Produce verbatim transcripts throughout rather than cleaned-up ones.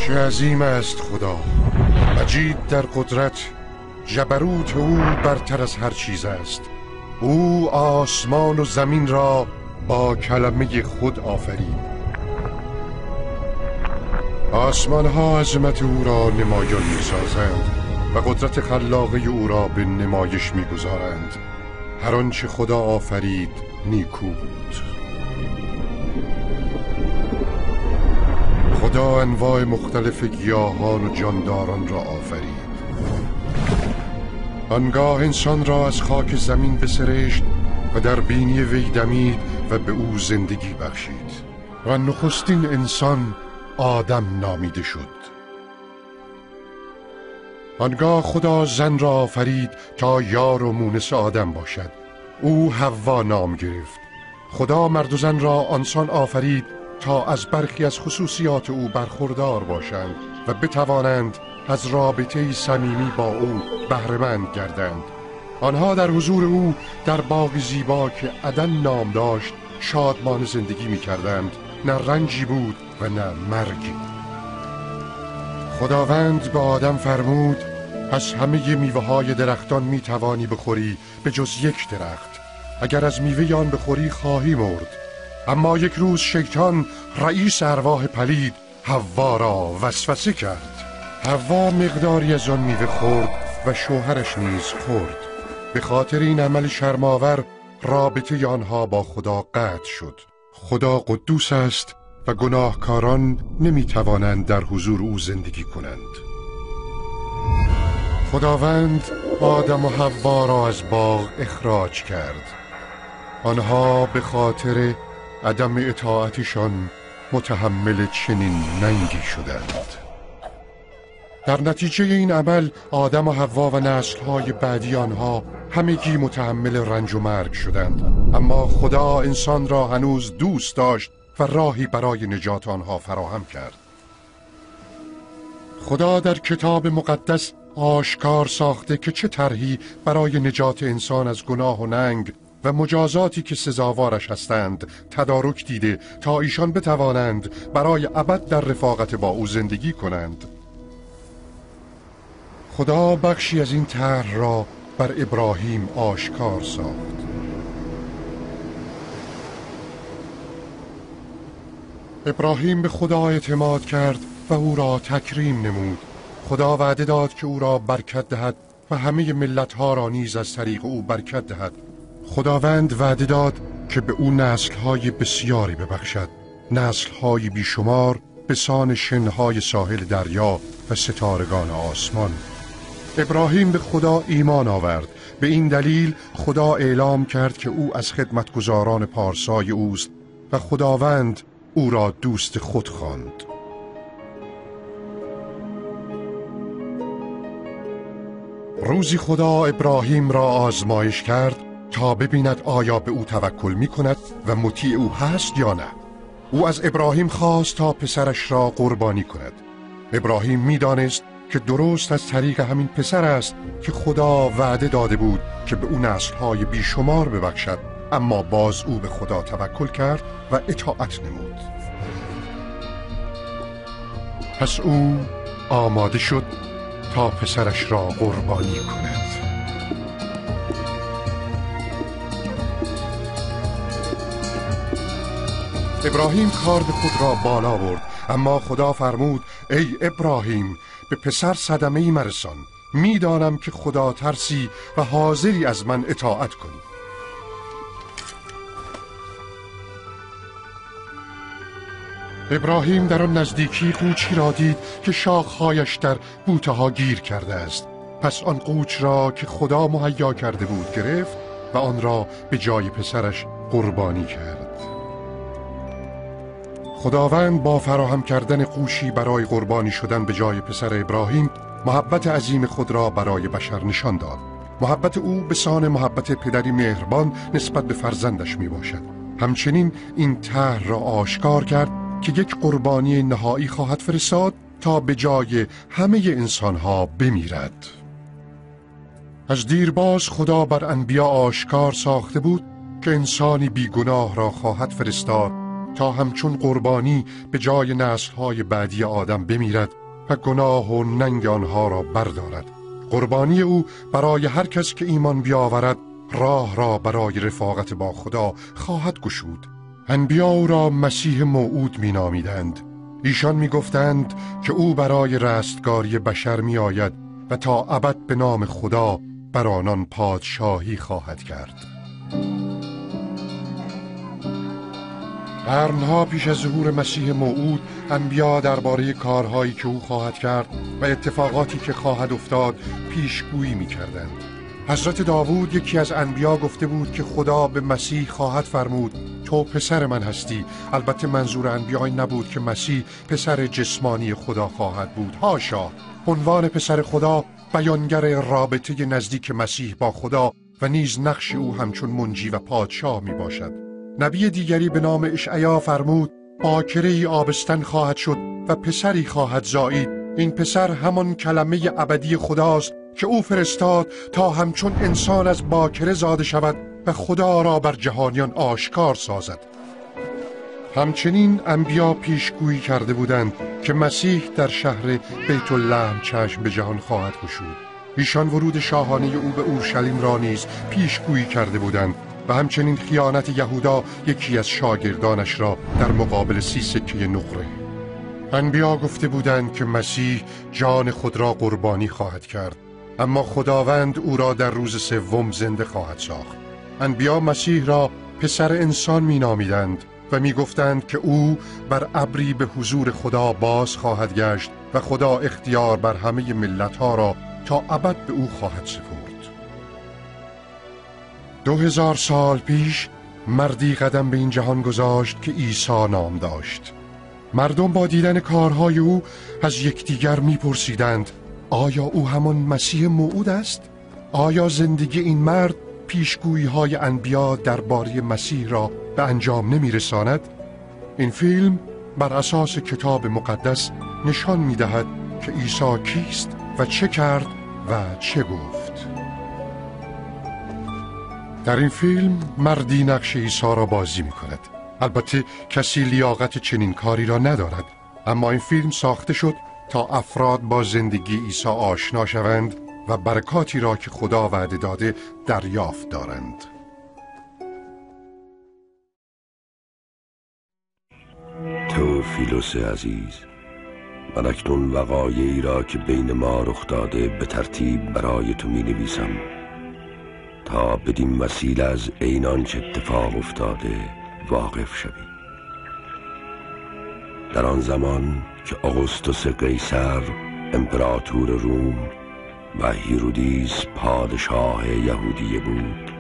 چه عظیم است خدا، مجید در قدرت، جبروت او برتر از هر چیز است. او آسمان و زمین را با کلمه خود آفرید. آسمان ها عظمت او را نمایان می سازند و قدرت خلاقه او را به نمایش می گذارند. هر آنچه خدا آفرید نیکو بود. خدا انواع مختلف گیاهان و جانداران را آفرید. آنگاه انسان را از خاک زمین بسرشت و در بینی وی دمید و به او زندگی بخشید و نخستین انسان آدم نامیده شد. آنگاه خدا زن را آفرید تا یار و مونس آدم باشد. او حوا نام گرفت. خدا مرد و زن را آنسان آفرید تا از برخی از خصوصیات او برخوردار باشند و بتوانند از رابطه صمیمی با او بهره‌مند گردند. آنها در حضور او در باغ زیبا که عدن نام داشت شادمان زندگی می کردند. نه رنجی بود و نه مرگی. خداوند به آدم فرمود از همه میوه های درختان می توانی بخوری به جز یک درخت. اگر از میوه آن بخوری خواهی مرد. اما یک روز شیطان رئیس ارواح پلید حوا را وسوسه کرد. حوا مقداری از آن میوه خورد و شوهرش نیز خورد. به خاطر این عمل شرم‌آور رابطه آنها با خدا قطع شد. خدا قدوس است و گناهکاران نمی توانند در حضور او زندگی کنند. خداوند آدم و حوا را از باغ اخراج کرد. آنها به خاطر عدم اطاعتشان متحمل چنین ننگی شدند. در نتیجه این عمل آدم و حوا و نسل‌های بعدی آنها همگی متحمل رنج و مرگ شدند. اما خدا انسان را هنوز دوست داشت و راهی برای نجات آنها فراهم کرد. خدا در کتاب مقدس آشکار ساخته که چه طرحی برای نجات انسان از گناه و ننگ و مجازاتی که سزاوارش هستند تدارک دیده تا ایشان بتوانند برای ابد در رفاقت با او زندگی کنند. خدا بخشی از این طرح را بر ابراهیم آشکار ساخت. ابراهیم به خدا اعتماد کرد و او را تکریم نمود. خدا وعده داد که او را برکت دهد و همه ملت‌ها را نیز از طریق او برکت دهد. خداوند وعده داد که به او نسل‌های بسیاری ببخشد، نسل‌های بیشمار به سان شنهای ساحل دریا و ستارگان آسمان. ابراهیم به خدا ایمان آورد. به این دلیل خدا اعلام کرد که او از خدمتگزاران پارسای اوست و خداوند او را دوست خود خواند. روزی خدا ابراهیم را آزمایش کرد تا ببیند آیا به او توکل می کند و مطیع او هست یا نه. او از ابراهیم خواست تا پسرش را قربانی کند. ابراهیم می دانست که درست از طریق همین پسر است که خدا وعده داده بود که به او نسل‌های بیشمار ببخشد، اما باز او به خدا توکل کرد و اطاعت نمود. پس او آماده شد تا پسرش را قربانی کند. ابراهیم کارد خود را بالا برد، اما خدا فرمود ای ابراهیم به پسر صدمه‌ای مرسان. میدانم که خدا ترسی و حاضری از من اطاعت کنی. ابراهیم در آن نزدیکی قوچی را دید که شاخهایش در بوته ها گیر کرده است. پس آن قوچ را که خدا مهیا کرده بود گرفت و آن را به جای پسرش قربانی کرد. خداوند با فراهم کردن قوشی برای قربانی شدن به جای پسر ابراهیم محبت عظیم خود را برای بشر نشان داد. محبت او به سان محبت پدری مهربان نسبت به فرزندش می باشد. همچنین این طرح را آشکار کرد که یک قربانی نهایی خواهد فرستاد تا به جای همه انسانها بمیرد. از دیرباز خدا بر انبیا آشکار ساخته بود که انسانی بیگناه را خواهد فرستاد تا همچون قربانی به جای نسل‌های بعدی آدم بمیرد و گناه و ننگ آنها را بردارد. قربانی او برای هر کس که ایمان بیاورد راه را برای رفاقت با خدا خواهد گشود. انبیا او را مسیح موعود می نامیدند. ایشان می گفتند که او برای رستگاری بشر می آید و تا ابد به نام خدا بر آنان پادشاهی خواهد کرد. قرنها پیش از ظهور مسیح موعود انبیا درباره کارهایی که او خواهد کرد و اتفاقاتی که خواهد افتاد پیشگویی می کردند. حضرت داوود یکی از انبیا گفته بود که خدا به مسیح خواهد فرمود تو پسر من هستی. البته منظور انبیا این نبود که مسیح پسر جسمانی خدا خواهد بود، حاشا. عنوان پسر خدا بیانگر رابطه نزدیک مسیح با خدا و نیز نقش او همچون منجی و پادشاه می باشد. نبی دیگری به نام اشعیا فرمود باکره ای آبستن خواهد شد و پسری خواهد زایید. این پسر همان کلمه ابدی خداست که او فرستاد تا همچون انسان از باکره زاده شود و خدا را بر جهانیان آشکار سازد. همچنین انبیا پیشگویی کرده بودند که مسیح در شهر بیت اللحم چشم به جهان خواهد گشود. ایشان ورود شاهانه او به اورشلیم را نیز پیشگویی کرده بودند و همچنین خیانت یهودا یکی از شاگردانش را در مقابل سی سکه نقره. انبیا گفته بودند که مسیح جان خود را قربانی خواهد کرد، اما خداوند او را در روز سوم زنده خواهد ساخت. انبیا مسیح را پسر انسان می نامیدند و می گفتند که او بر ابری به حضور خدا باز خواهد گشت و خدا اختیار بر همه ملت‌ها را تا ابد به او خواهد سپرد. دو هزار سال پیش مردی قدم به این جهان گذاشت که عیسی نام داشت. مردم با دیدن کارهای او از یکدیگر می‌پرسیدند آیا او همان مسیح موعود است؟ آیا زندگی این مرد پیشگویی‌های انبیا درباره مسیح را به انجام نمی‌رساند؟ این فیلم بر اساس کتاب مقدس نشان می‌دهد که عیسی کیست و چه کرد و چه گفت. در این فیلم مردی نقش عیسی را بازی می‌کند. البته کسی لیاقت چنین کاری را ندارد، اما این فیلم ساخته شد تا افراد با زندگی عیسی آشنا شوند و برکاتی را که خدا وعده داده دریافت دارند. تئوفیلوس عزیز، من اکنون وقایعی را که بین ما رخ داده به ترتیب برای تو می نویسم تا بدین وسیله از عین آنچه اتفاق افتاده واقف شوی. در آن زمان که اغسطس قیصر امپراتور روم و هیرودیس پادشاه یهودیه بود،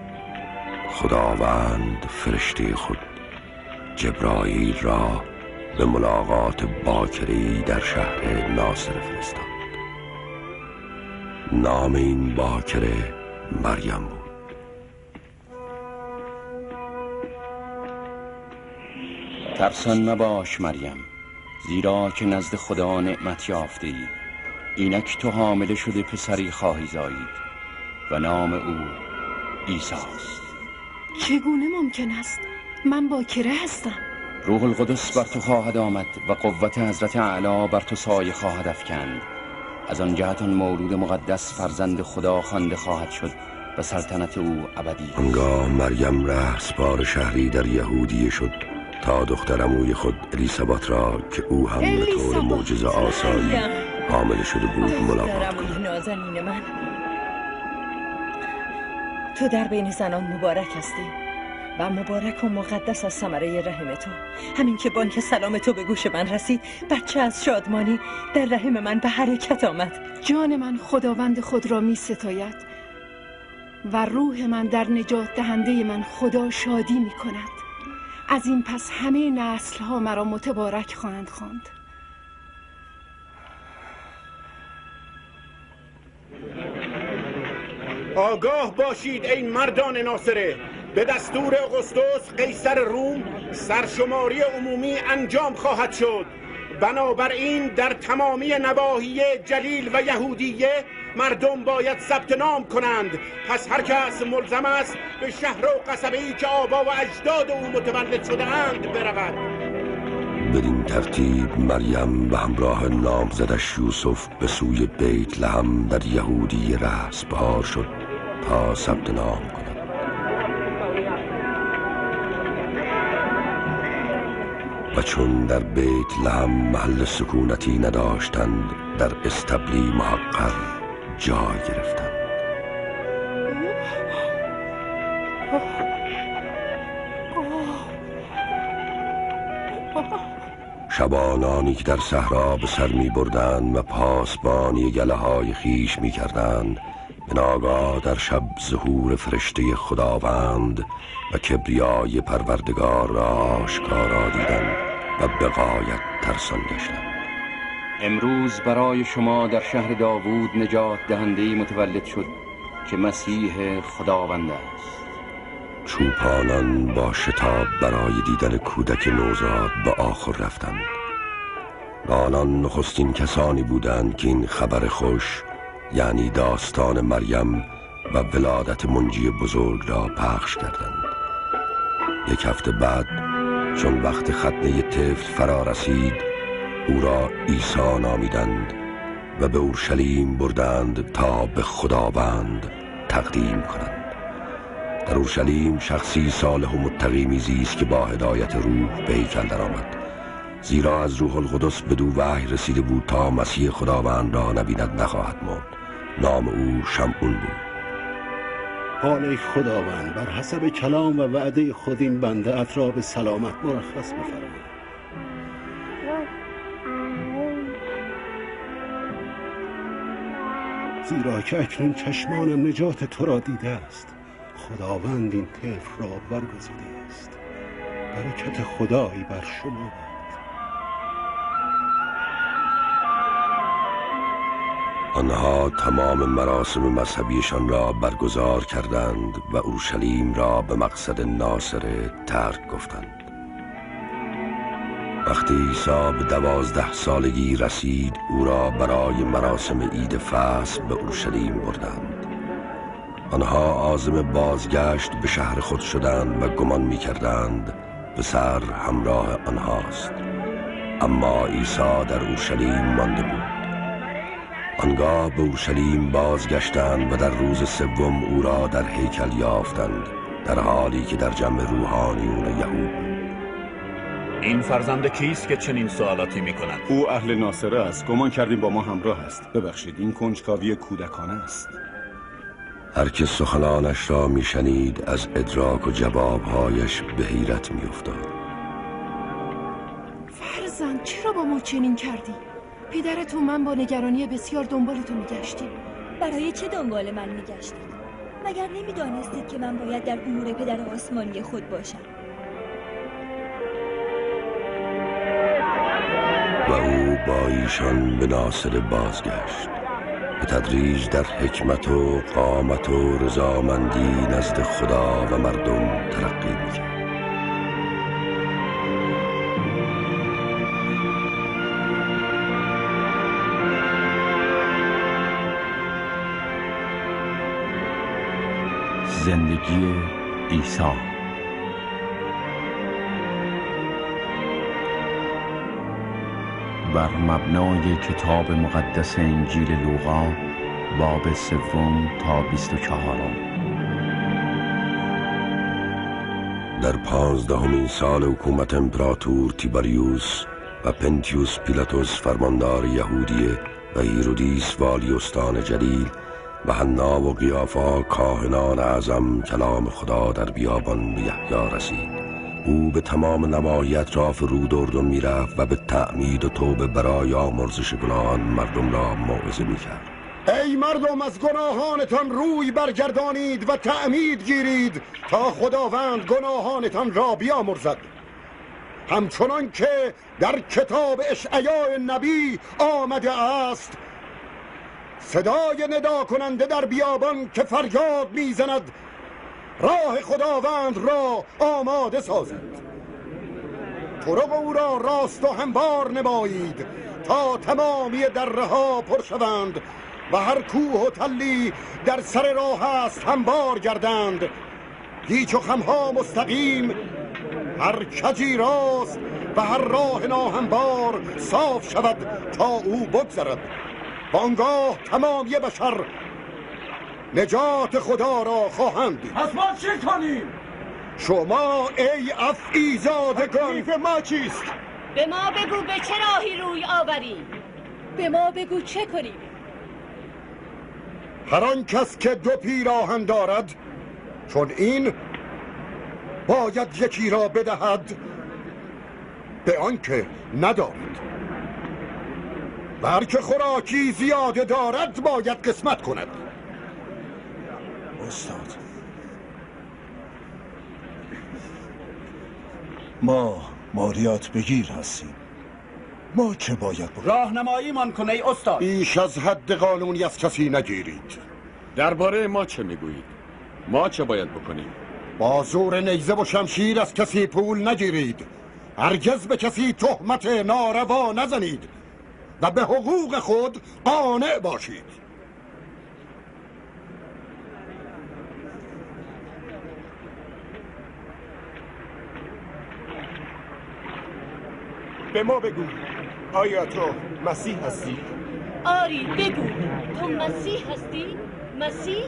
خداوند فرشته خود جبرائیل را به ملاقات باکره‌ای در شهر ناصره فرستاد. نام این باکره مریم بود. ترسان مباش مریم، زیرا که نزد خدا نعمت یافته ای. اینک تو حامله شده پسری خواهی زایید و نام او عیسی است. چگونه ممکن است؟ من باکره هستم. روح القدس بر تو خواهد آمد و قوت حضرت اعلی بر تو سایه خواهد افکند. از آن جهت آن مولود مقدس فرزند خدا خوانده خواهد شد و سلطنت او ابدی. آنگاه مریم رهسپار شهری در یهودیه شد تا دختر عموی خود الیسابات را که او هم به طور معجزه آسایی حامل شده بود ملاقات کند. نازنین من، تو در بین زنان مبارک هستی و مبارک و مقدس از ثمره رحم تو. همین که بانک سلام تو به گوش من رسید، بچه از شادمانی در رحم من به حرکت آمد. جان من خداوند خود را می ستاید و روح من در نجات دهنده من خدا شادی می کند. از این پس همه نسل ها مرا متبارک خواهند خواند. آگاه باشید ای مردان ناصره، به دستور اغسطس قیصر روم سرشماری عمومی انجام خواهد شد. بنابراین در تمامی نواحی جلیل و یهودیه مردم باید ثبت نام کنند. پس هر کس ملزم است به شهر و قصبه‌ای که آبا و اجداد او متولد شده اند برود. بدین ترتیب مریم به همراه نامزدش یوسف به سوی بیت لحم در یهودی رهسپار شد تا ثبت نام کند. و چون در بیت لحم محل سکونتی نداشتند، در استبلی محقر جای گرفتند. شبانانی که در صحرا به سر می بردند و پاسبانی گله های خیش می کردند، به ناگاه در شب ظهور فرشته خداوند و کبریای پروردگار را آشکارا دیدند و به غایت ترسان گشتند. امروز برای شما در شهر داوود نجات دهنده‌ای متولد شد که مسیح خداوند است. چوپانان با شتاب برای دیدن کودک نوزاد به آخر رفتند. آنان نخستین کسانی بودند که این خبر خوش، یعنی داستان مریم و ولادت منجی بزرگ را پخش کردند. یک هفته بعد چون وقت ختنه طفل فرا رسید، او را عیسی نامیدند و به اورشلیم بردند تا به خداوند تقدیم کنند. در اورشلیم شخصی صالح و متقی میزیست که با هدایت روح به هیکل درآمد، زیرا از روح القدس بدو وحی رسیده بود تا مسیح خداوند را نبیند نخواهد مرد. نام او شمعون بود. حال ای خداوند، بر حسب کلام و وعده خود این بنده ات را به سلامت مرخص بفرما. زیرا که اکنون چشمانم نجات تو را دیده است. خداوند این طفل را برگزیده است. برکت خدایی بر شما باد. آنها تمام مراسم مذهبیشان را برگزار کردند و اورشلیم را به مقصد ناصره ترک گفتند. وقتی عیسی به دوازده سالگی رسید، او را برای مراسم عید فصح به اورشلیم بردند. آنها عازم بازگشت به شهر خود شدند و گمان می کردند پسر همراه آنهاست، اما عیسی در اورشلیم مانده بود. آنگاه به اورشلیم بازگشتند و در روز سوم او را در هیکل یافتند، در حالی که در جمع روحانیون یهود بود. این فرزند کیست که چنین سوالاتی می کند؟ او اهل ناصره است. گمان کردیم با ما همراه است. ببخشید، این کنجکاوی کودکانه است. هر که سخنانش را می شنید از ادراک و جوابهایش به حیرت می افتاد. فرزند، چرا با ما چنین کردی؟ پدرت و من با نگرانی بسیار دنبال تو میگشتیم. برای چه دنبال من میگشتید؟ مگر نمیدانستید که من باید در امور پدر آسمانی خود باشم؟ و او با ایشان به ناصره بازگشت. به تدریج در حکمت و قامت و رضامندی نزد خدا و مردم ترقی می‌کرد. زندگی عیسی. بر مبنای کتاب مقدس انجیل لوقا باب سوم تا بیست و چهارم. در پانزدهمین سال حکومت امپراتور تیبریوس و پنتیوس پیلاتوس فرماندار یهودیه و هیرودیس والی استان جلیل و حنا و قیافا کاهنان اعظم کلام خدا در بیابان به یحیی رسید. او به تمام نواحی اطراف رود اردن میرفت و به تعمید و توبه برای آمرزش گناهان مردم را موعظه میکرد. ای مردم، از گناهانتان روی برگردانید و تعمید گیرید تا خداوند گناهانتان را بیامرزد، همچنان که در کتاب اشعیا نبی آمده است: صدای ندا کننده در بیابان که فریاد میزند راه خداوند را آماده سازید، طرق او را راست و هموار نمایید تا تمامی دره ها پر شوند و هر کوه و تلی در سر راه است هموار گردند. گیج و خمها مستقیم، هر کجی راست و هر راه ناهموار صاف شود تا او بگذرد. وانگاه تمامی بشر نجات خدا را خواهند دید. پس ما چی کنیم؟ شما ای افعیزادگان، تکلیف ما چیست؟ به ما بگو به چه راهی روی آوریم؟ به ما بگو چه کنیم؟ هر آن کس که دو پیراهن دارد، چون این باید یکی را بدهد به آن که ندارد، و هر که خوراکی زیاده دارد باید قسمت کند. استاد، ما مالیات بگیر هستیم، ما چه باید بکنیم؟ راهنمایی من کنه ای استاد. بیش از حد قانونی از کسی نگیرید. درباره ما چه میگویید؟ ما چه باید بکنیم؟ با زور نیزه و شمشیر از کسی پول نگیرید، هرگز به کسی تهمت ناروا نزنید و به حقوق خود قانع باشید. به ما بگو، آیا تو مسیح هستی؟ آری بگو، تو مسیح هستی؟ مسیح؟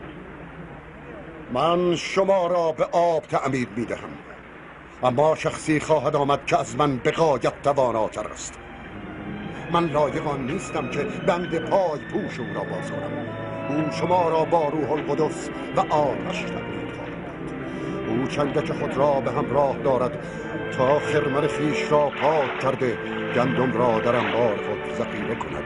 من شما را به آب تعمید می دهم، اما شخصی خواهد آمد که از من به غایت تواناتر است. من لایق آن نیستم که بند پای پوش او را باز کنم. او شما را با روح القدس و آتش تأمین خواهد داد. او چنگک خود را به همراه دارد تا خرمن خویش را پاک کرده گندم را در انبار خود ذخیره کند.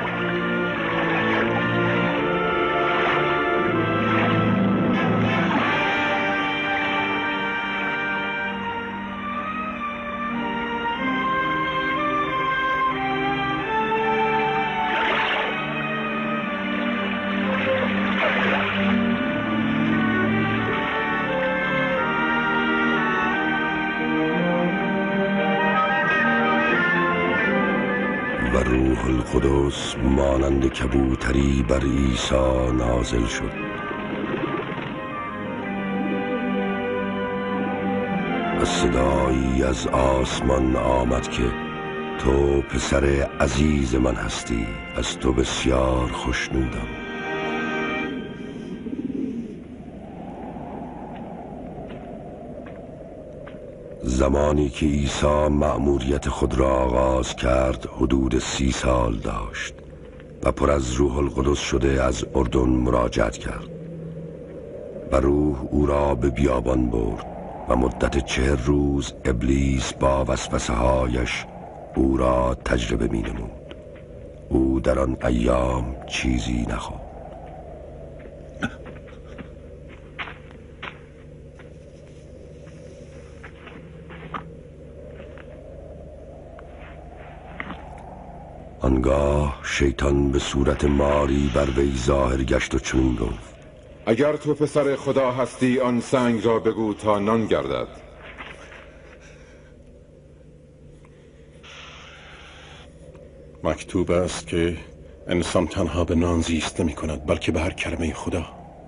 روح القدس مانند کبوتری بر عیسی نازل شد. و صدایی از آسمان آمد که تو پسر عزیز من هستی، از تو بسیار خوشنودم. زمانی که عیسی مأموریت خود را آغاز کرد حدود سی سال داشت و پر از روح القدس شده از اردن مراجعت کرد و روح او را به بیابان برد و مدت چهر روز ابلیس با وسوسه هایش او را تجربه می نمود. او در آن ایام چیزی نخورد. آنگاه شیطان به صورت ماری بر وی ظاهر گشت و چنین گفت: اگر تو پسر خدا هستی آن سنگ را بگو تا نان گردد. مکتوب است که انسان تنها به نان زیست نمی کند بلکه به هر کلمه خدا.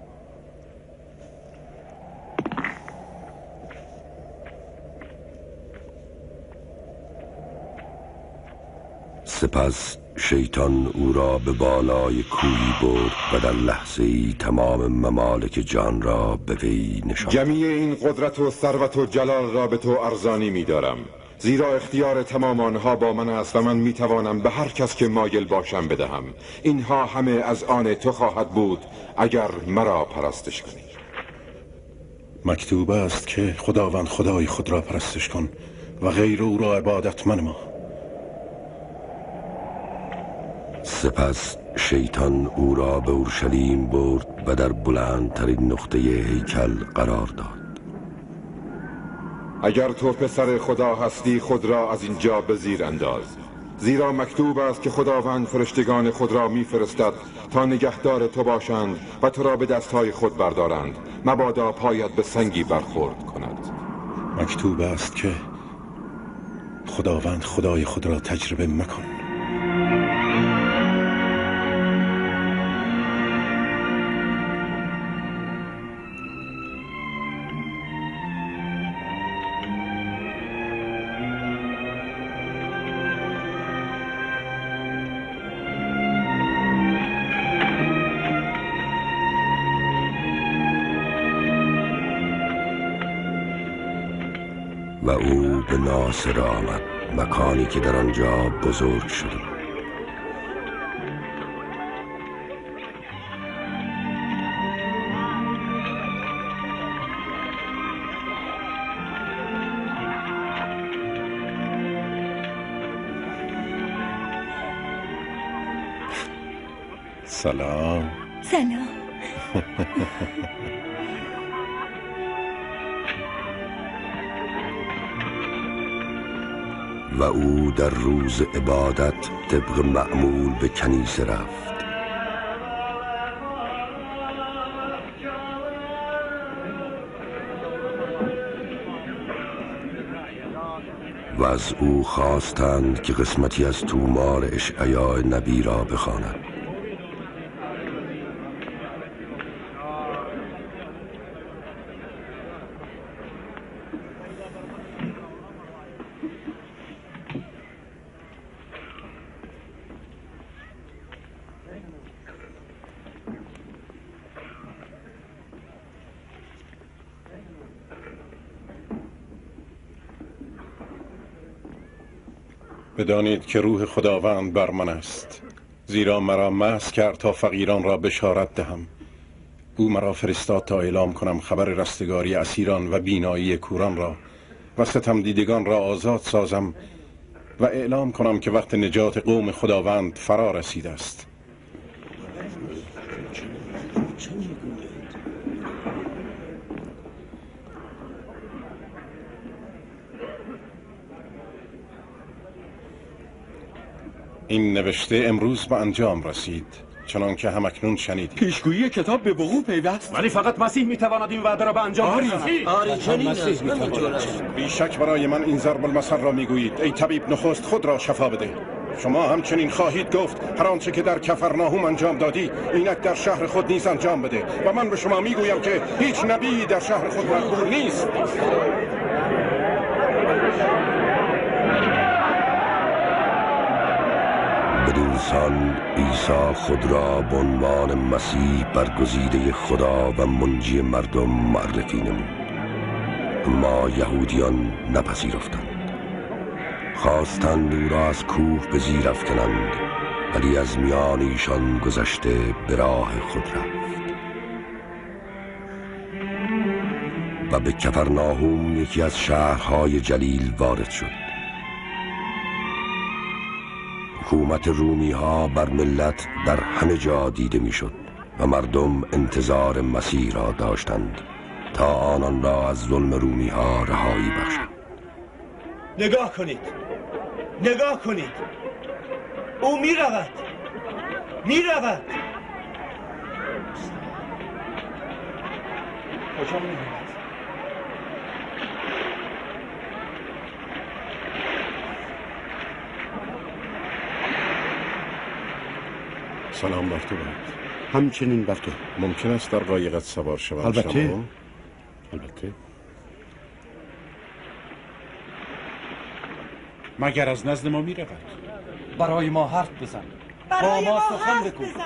سپس شیطان او را به بالای کوهی برد و در لحظه ای تمام ممالک جان را به وی نشاند. جمیع این قدرت و ثروت و جلال را به تو ارزانی می دارم، زیرا اختیار تمام آنها با من است و من می توانم به هر کس که مایل باشم بدهم. اینها همه از آن تو خواهد بود اگر مرا پرستش کنی. مکتوب است که خداوند خدای خود را پرستش کن و غیر او را عبادت منما. سپس شیطان او را به اورشلیم برد و در بلندترین نقطه هیکل قرار داد. اگر تو پسر خدا هستی خود را از اینجا به زیر انداز، زیرا مکتوب است که خداوند فرشتگان خود را میفرستد تا نگهدار تو باشند و تو را به دستهای خود بردارند، مبادا پایت به سنگی برخورد کند. مکتوب است که خداوند خدای خود را تجربه مکن. و او به ناصر آمد، مکانی که در آنجا بزرگ شده. سلام. سلام. و او در روز عبادت طبق معمول به کنیسه رفت. و از او خواستند که قسمتی از تومار اشعیا نبی را بخواند. بدانید که روح خداوند بر من است، زیرا مرا مسح کرد تا فقیران را بشارت دهم. او مرا فرستاد تا اعلام کنم خبر رستگاری اسیران و بینایی کوران را و ستم دیدگان را آزاد سازم و اعلام کنم که وقت نجات قوم خداوند فرا رسیده است. این نوشته امروز به انجام رسید، چنان که همکنون شنیدید. پیشگویی کتاب به وقوع پیوست، ولی فقط مسیح میتواند این وعده را به انجام برساند. آری چنین است. بی شک برای من این ضرب المثل را میگویید: ای طبیب نخست خود را شفا بده. شما همچنین خواهید گفت هر آنچه که در کفرناهم انجام دادی اینک در شهر خود نیز انجام بده. و من به شما میگویم که هیچ نبی در شهر خود مقبول نیست. بدین سان عیسی خود را به عنوان مسیح برگزیده خدا و منجی مردم معرفی نمود، اما یهودیان نپذیرفتند. خواستند او را از کوه به زیر افکنند، ولی از میان ایشان گذشته به راه خود رفت و به کفرناهم، یکی از شهرهای جلیل، وارد شد. حکومت رومی ها بر ملت در همه جا دیده می شد و مردم انتظار مسیح را داشتند تا آنان را از ظلم رومی ها رهایی بخشد. نگاه کنید، نگاه کنید، او می رود، می رود. کجا می رود؟ سلام بر تو. همچنین بر تو. ممکن است در قایقت سوار شوم؟ البته. شما؟ البته. مگر از نزد ما می رود؟ برای ما حرف بزن، برای ما حرف بکن. بزن.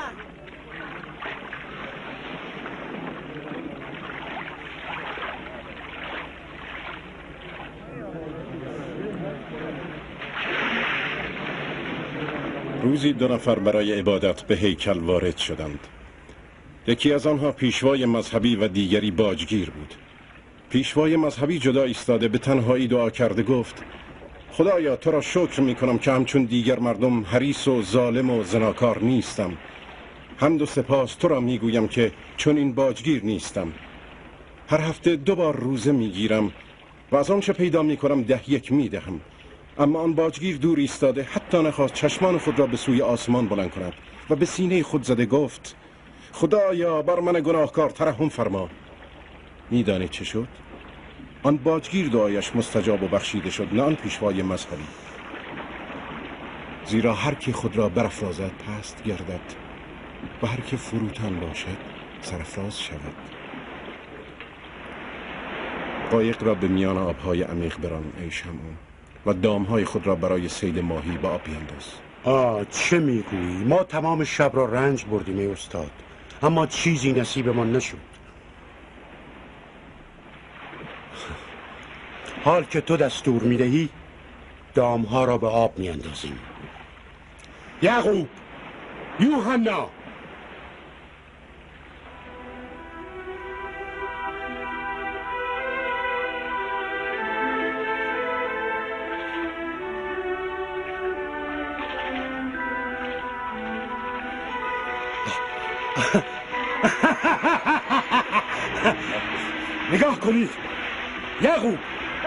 روزی دو نفر برای عبادت به هیکل وارد شدند. یکی از آنها پیشوای مذهبی و دیگری باجگیر بود. پیشوای مذهبی جدا ایستاده به تنهایی دعا کرده گفت: خدایا تو را شکر می کنم که همچون دیگر مردم حریص و ظالم و زناکار نیستم. حمد و سپاس تو را می گویم که چون این باجگیر نیستم. هر هفته دو بار روزه می گیرم و از آنچه پیدا می کنم ده یک می دهم. اما آن باجگیر دور ایستاده حتی نخواست چشمان خود را به سوی آسمان بلند کند و به سینه خود زده گفت: خدایا بر من گناهکار ترحم فرما. میدانید چه شد؟ آن باجگیر دعایش مستجاب و بخشیده شد، نه آن پیشوای مذهبی. زیرا هر کی خود را برافرازد پست گردد و هر کی فروتن باشد سرافراز شود. قایق را به میان آبهای عمیق بران ای شمعون و دامهای خود را برای صید ماهی به آب بینداز. آه چه میگویی؟ ما تمام شب را رنج بردیم ای استاد، اما چیزی نصیبمان نشد. حال که تو دستور میدهی دامها را به آب میاندازیم. یعقوب، یوحنا، نگاه کنید. یعقوب،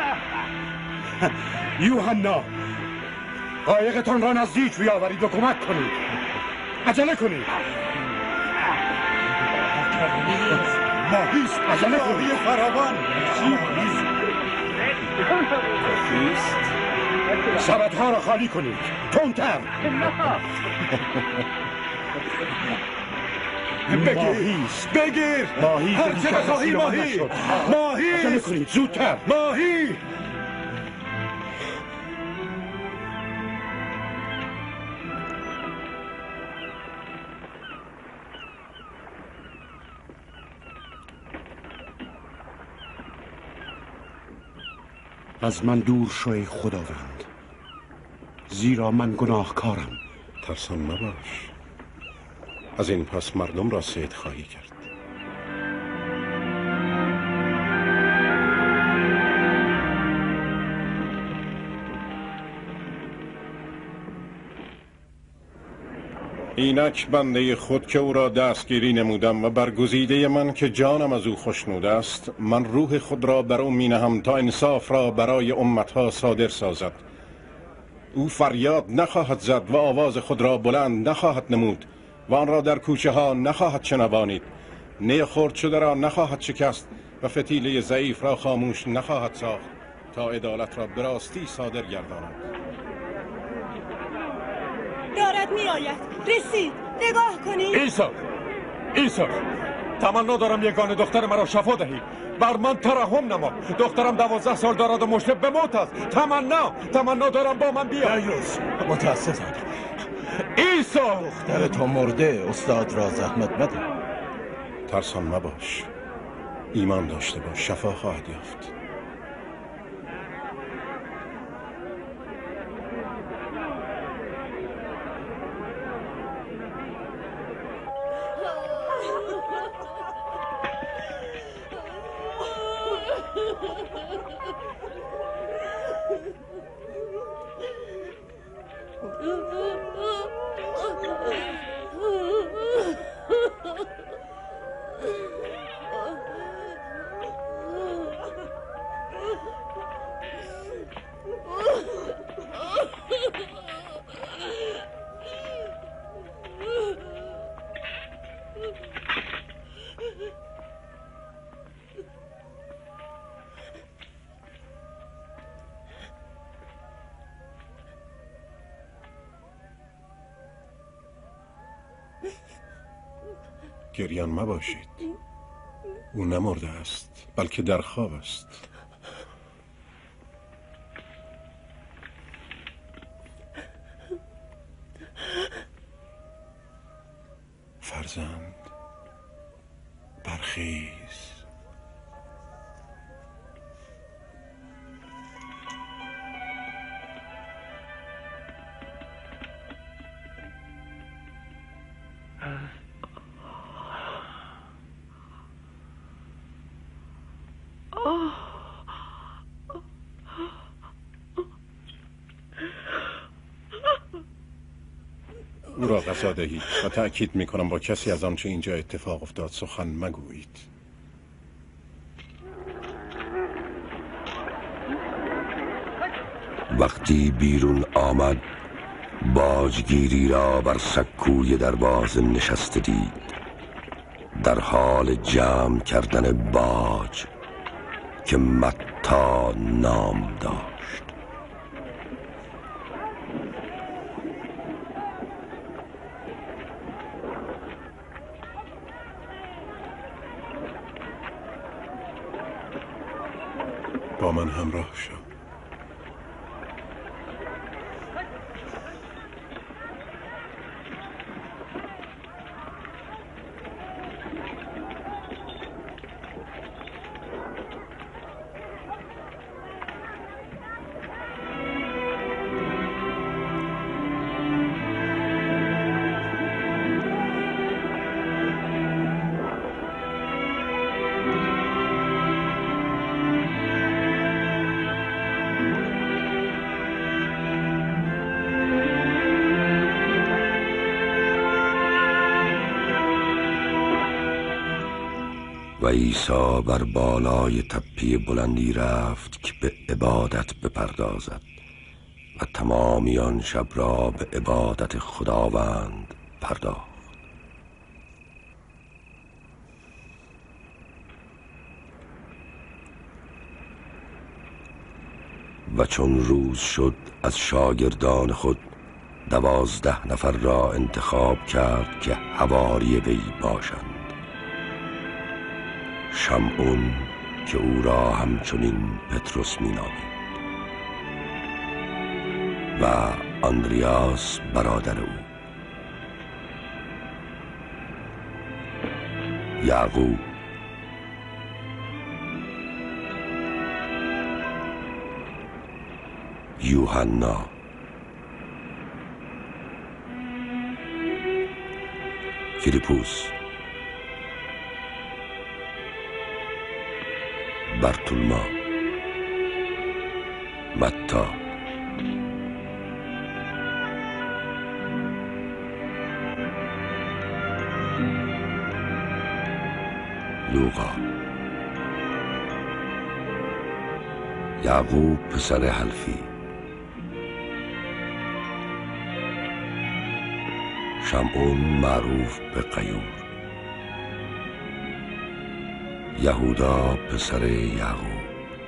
یوحنا، قایقتان را نزدیک بیاورید و کمک کنید. عجله کنید. ماهیست. عجله کنید. ماهی فراوان. سبدها را خالی کنید. تندتر. بگیر. بگیر. ماهی. هر چه بخواهی ماهی. ماهی. عجله کنید. زودتر. ماهی. از من دور شو ای خداوند، زیرا من گناهکارم. ترسان مباش، از این پس مردم را صید خواهی کرد. اینک بنده خود که او را دستگیری نمودم و برگزیده من که جانم از او خوشنود است، من روح خود را بر او می نهم تا انصاف را برای امتها صادر سازد. او فریاد نخواهد زد و آواز خود را بلند نخواهد نمود و آن را در کوچه ها نخواهد شنوانید. نی خرد شده را نخواهد شکست و فتیله ضعیف را خاموش نخواهد ساخت تا عدالت را به راستی صادر گرداند. دارد می آید. رسید. نگاه کنید. ایسا، ایسا، تمنا دارم یگانه دختر مرا شفا دهی. بر من ترحم نما. دخترم دوازده سال دارد و مشرف به موت است. تمنا تمنا دارم با من بیا. دیوس، متاسفم. ایسا، دختر تو مرده. استاد را زحمت بده. ترسان مباش، ایمان داشته باش، شفا خواهد یافت. گریان مباشید، او نمرده است بلکه در خواب است. فرزند، برخیز. او را غذا دهید و تأکید می کنم با کسی از آنچه اینجا اتفاق افتاد سخن مگویید. وقتی بیرون آمد باجگیری را بر سکوی دروازه نشسته دید، در حال جمع کردن باج که متی نام داشت. با من همراه شو. و عیسی بر بالای تپه بلندی رفت که به عبادت بپردازد و تمامی آن شب را به عبادت خداوند پرداخت. و چون روز شد از شاگردان خود دوازده نفر را انتخاب کرد که حواری وی باشند: شمعون که او را همچنین پتروس مینامید و اندریاس برادر او، یعقوب، یوحنا، فیلیپوس، برتولما، متی، لوقا، یعقوب پسر حلفی، شمعون معروف به قیور، یهودا پسر یعقوب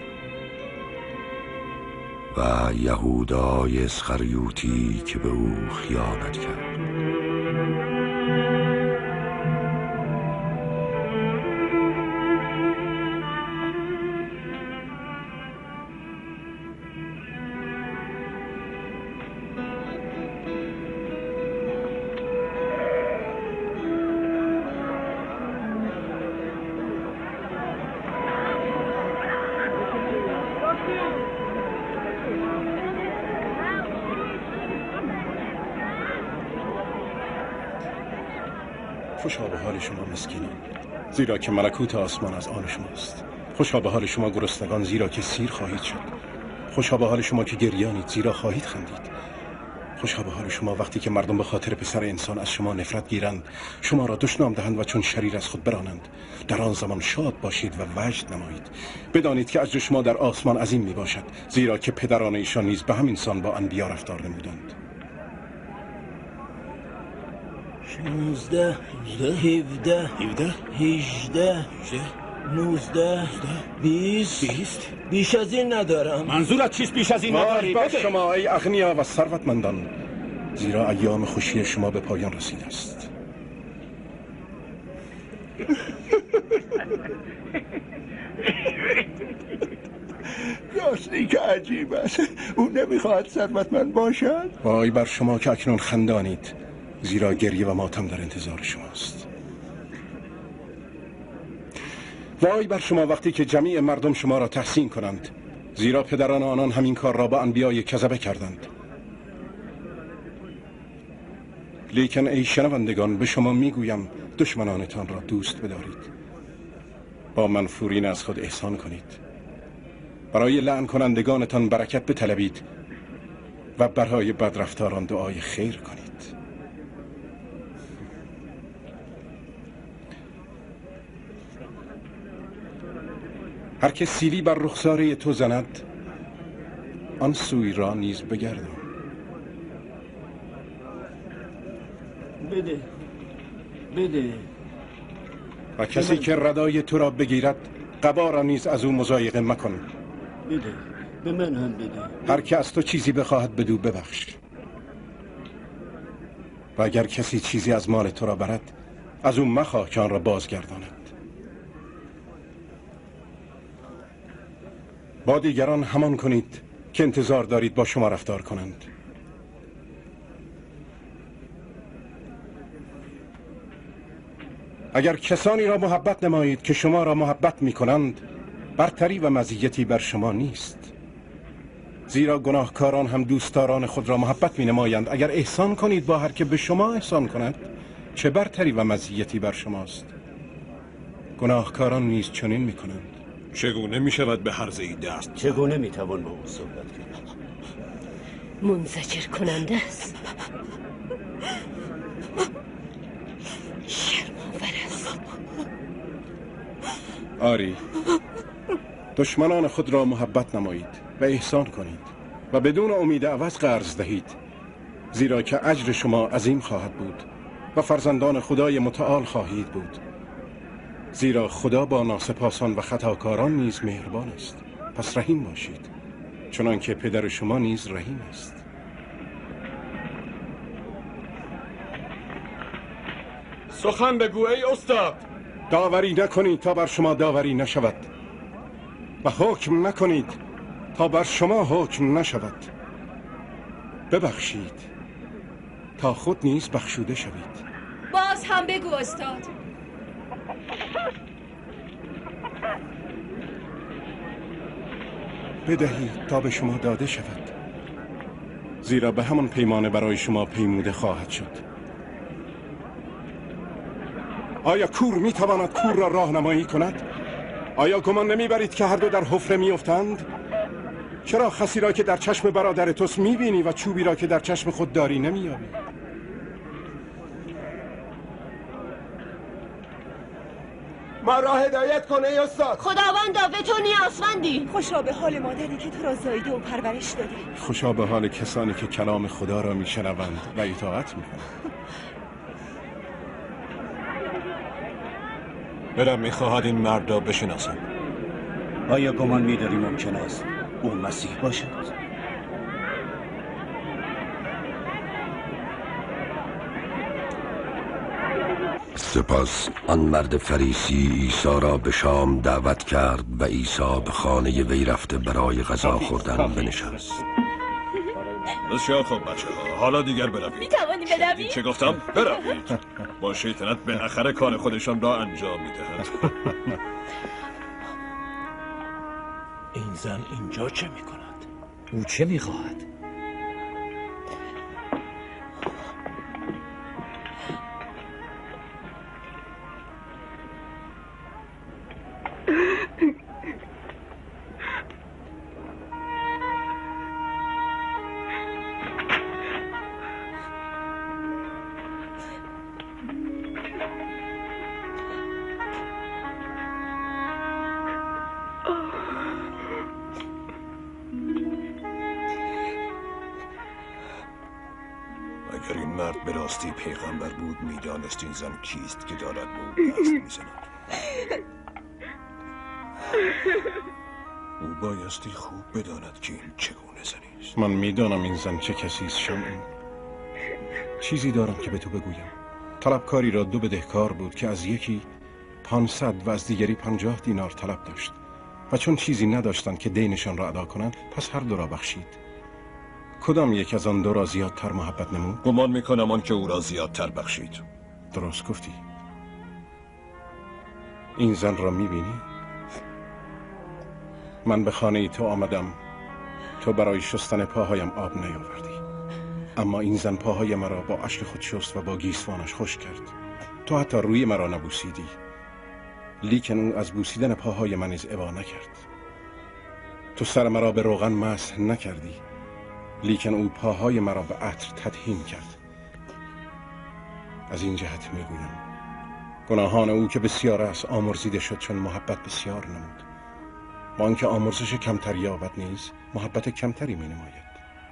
و یهودای اسخریوطی که به او خیانت کرد. خوشا به حال شما مسکینان، زیرا که ملکوت آسمان از آن شماست. خوشا به حال شما گرسنگان، زیرا که سیر خواهید شد. خوشا به حال شما که گریانید، زیرا خواهید خندید. خوشا به حال شما وقتی که مردم به خاطر پسر انسان از شما نفرت گیرند، شما را دشنام دهند و چون شریر از خود برانند. در آن زمان شاد باشید و وجد نمایید. بدانید که اجر شما در آسمان عظیم می باشد، زیرا که پدران ایشان نیز به همین سان با انبیا رفتار نمودند. شانزده، هفده، هجده، نوزده، بیست. بیش از این ندارم. منظورت چیست بیش از این نداری؟ بر شما ای اغنیا و ثروتمندان، زیرا ایام خوشی شما به پایان رسیده است. راستی که عجیب است، او نمیخواهد ثروتمند باشد؟ وای بر شما که اکنون خندانید، زیرا گریه و ماتم در انتظار شماست. وای بر شما وقتی که جمیع مردم شما را تحسین کنند، زیرا پدران آنان همین کار را با انبیای کذبه کردند. لیکن ای شنوندگان، به شما میگویم دشمنانتان را دوست بدارید، با منفورین از خود احسان کنید، برای لعن کنندگانتان برکت بطلبید و برای بدرفتاران دعای خیر کنید. هر که سیلی بر رخساره تو زند، آن سوی را نیز بگردان. بده بده. و کسی که ردای تو را بگیرد، قبا را نیز از او مضایقه مکن. بده، به من هم بده. هر که از تو چیزی بخواهد بدو ببخش، و اگر کسی چیزی از مال تو را برد، از او مخواه که آن را بازگرداند. با دیگران همان کنید که انتظار دارید با شما رفتار کنند. اگر کسانی را محبت نمایید که شما را محبت می کنند، برتری و مزیتی بر شما نیست، زیرا گناهکاران هم دوستداران خود را محبت می نمایند. اگر احسان کنید با هر که به شما احسان کند، چه برتری و مزیتی بر شماست؟ گناهکاران نیز چنین می کنند. چگونه می شود به هرزه ای دست؟ چگونه می توان با او صحبت کرد؟ منزجر کننده است، شرم‌آور است. آری، دشمنان خود را محبت نمایید و احسان کنید و بدون امید عوض قرض دهید، زیرا که اجر شما عظیم خواهد بود و فرزندان خدای متعال خواهید بود، زیرا خدا با ناسپاسان و خطاکاران نیز مهربان است. پس رحیم باشید چنان که پدر شما نیز رحیم است. سخن بگو ای استاد. داوری نکنید تا بر شما داوری نشود و حکم نکنید تا بر شما حکم نشود. ببخشید تا خود نیز بخشوده شوید. باز هم بگو استاد. بدهید تا به شما داده شود، زیرا به همان پیمانه برای شما پیموده خواهد شد. آیا کور میتواند کور را راهنمایی کند؟ آیا گمان نمیبرید که هر دو در حفره میافتند؟ چرا خسی را که در چشم برادر توست میبینی و چوبی را که در چشم خود داری نمییابی؟ ما را هدایت کنه ای استاد. خداوندا به تو نیازمندی. خوشا به حال مادری که تو را زایده و پرورش داده. خوشا به حال کسانی که کلام خدا را میشنوند و اطاعت میکنند. دلم میخواهد این مرد را بشناسم. آیا گمان می‌داری ممکن است او مسیح باشد؟ سپس آن مرد فریسی عیسی را به شام دعوت کرد و عیسی به خانه وی رفته برای غذا خوردن بنشست. بسیار خوب بچه ها، حالا دیگر بروید. میتوانی بروید؟ چه گفتم؟ بروید. با شیطنت بالاخره کار خودشان را انجام میدهند. این زن اینجا چه میکند؟ او چه میخواهد؟ اگر این مرد به راستی پیغمبر بود میدانست این زن کیست که دارد به او دست میزند. او بایستی خوب بداند که این چگونه زنی است. من میدانم این زن چه کسی است. شمعی، چیزی دارم که به تو بگویم. طلبکاری را دو بدهکار بود که از یکی پانصد و از دیگری پنجاه دینار طلب داشت و چون چیزی نداشتند که دینشان را ادا کنند، پس هر دو را بخشید. کدام یک از آن دو را زیادتر محبت نمود؟ گمان میکنم آن که او را زیادتر بخشید. درست گفتی. این زن را میبینی؟ من به خانه تو آمدم، تو برای شستن پاهایم آب نیاوردی، اما این زن پاهای مرا با اشک خود شست و با گیسوانش خشک کرد. تو حتی روی مرا نبوسیدی، لیکن او از بوسیدن پاهای من نیز ابا نکرد. تو سر مرا به روغن مسح نکردی، لیکن او پاهای مرا به عطر تدهین کرد. از این جهت میگویم گناهان او که بسیار است آمرزیده شد، چون محبت بسیار نمود. با آنکه آمرزش کمتری یابد نیز محبت کمتری می نماید.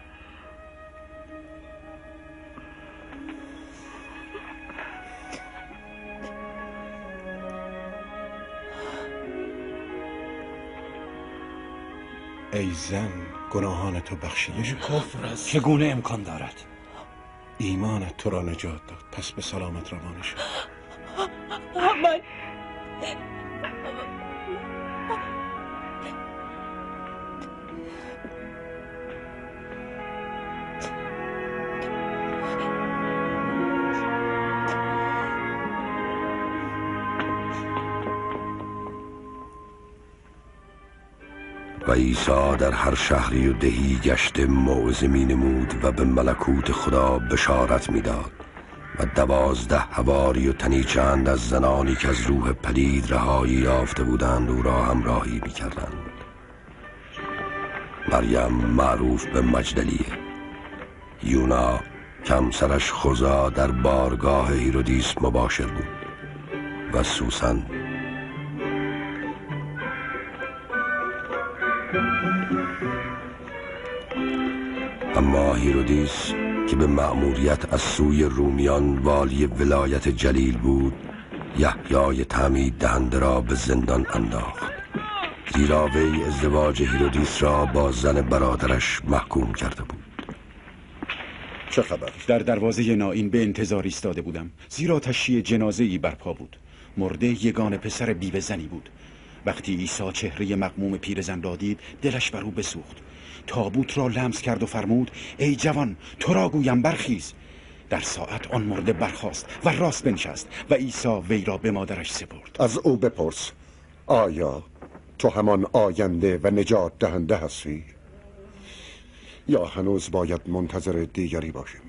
ای زن، گناهان تو بخشیده شد. کفر است. چگونه امکان دارد؟ ایمانت تو را نجات داد، پس به سلامت روانه شد. من و عیسی در هر شهری و دهی گشته موعظه می نمود و به ملکوت خدا بشارت می داد و دوازده حواری و تنی چند از زنانی که از روح پلید رهایی یافته بودند او را همراهی می کردند. مریم معروف به مجدلیه، یونا کمسرش خوزا در بارگاه هیرودیس مباشر بود و سوسن اما هیرودیس که به مأموریت از سوی رومیان والی ولایت جلیل بود، یحیای تعمید دهنده را به زندان انداخت، زیرا وی ازدواج هیرودیس را با زن برادرش محکوم کرده بود. چه خبر؟ در دروازه نائین به انتظار ایستاده بودم، زیرا تشییع جنازه‌ای برپا بود. مرده یگان پسر بیوه زنی بود. وقتی عیسی چهره مغموم پیرزن را دید، دلش بر او بسوخت. تابوت را لمس کرد و فرمود: ای جوان، تو را گویم برخیز. در ساعت آن مرده برخاست و راست بنشست و عیسی وی را به مادرش سپرد. از او بپرس آیا تو همان آینده و نجات دهنده هستی؟ یا هنوز باید منتظر دیگری باشیم؟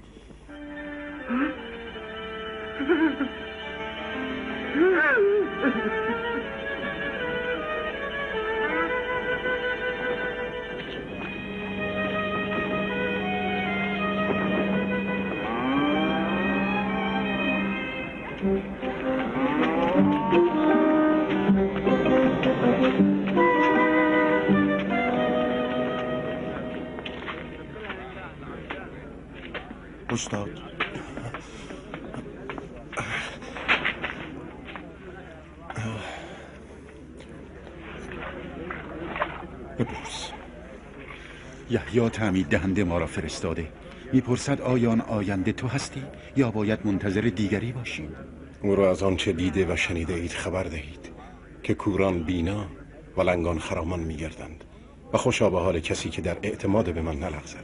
استاد، بپرس. یحیی تعمید دهنده ما را فرستاده. میپرسد آیا آن آینده تو هستی یا باید منتظر دیگری باشیم؟ او را از آنچه دیده و شنیده اید خبر دهید که کوران بینا و لنگان خرامان میگردند و خوشا به حال کسی که در اعتماد به من نلغزد.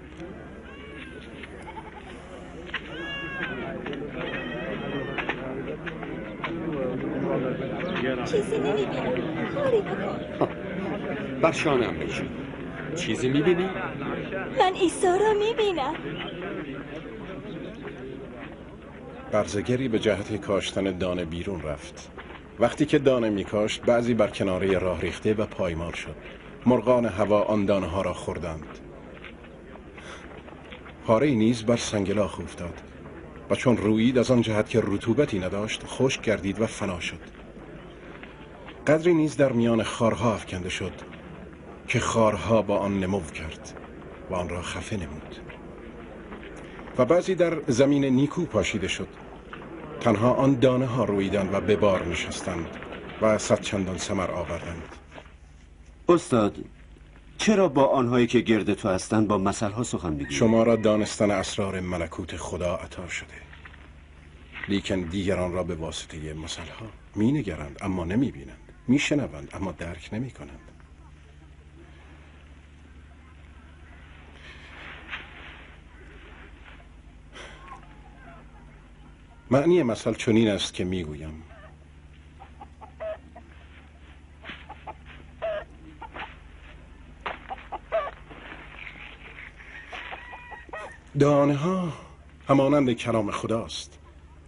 چیزی نمیبینم. کاری بکن. بر شانه‌ام بشین. چیزی میبینی؟ من عیسی را میبینم. برزگری به جهت کاشتن دانه بیرون رفت. وقتی که دانه میکاشت، بعضی بر کناره راه ریخته و پایمال شد. مرغان هوا آن دانه ها را خوردند. پاره نیز بر سنگلاخ افتاد و چون رویید از آن جهت که رطوبتی نداشت، خشک گردید و فنا شد. قدری نیز در میان خارها افکنده شد که خارها با آن نمو کرد و آن را خفه نمود. و بعضی در زمین نیکو پاشیده شد، تنها آن دانه ها رویدند و به بار نشستند و صد چندان ثمر آوردند. استاد، چرا با آنهایی که گرد تو هستند با مثل ها سخن میگویی؟ شما را دانستن اسرار ملکوت خدا عطا شده، لیکن دیگران را به واسطه مثل ها می نگرند اما نمی بینند، می شنوند اما درک نمی کنند. معنی مثل چنین است که می گویم: دانه ها همانند کلام خداست.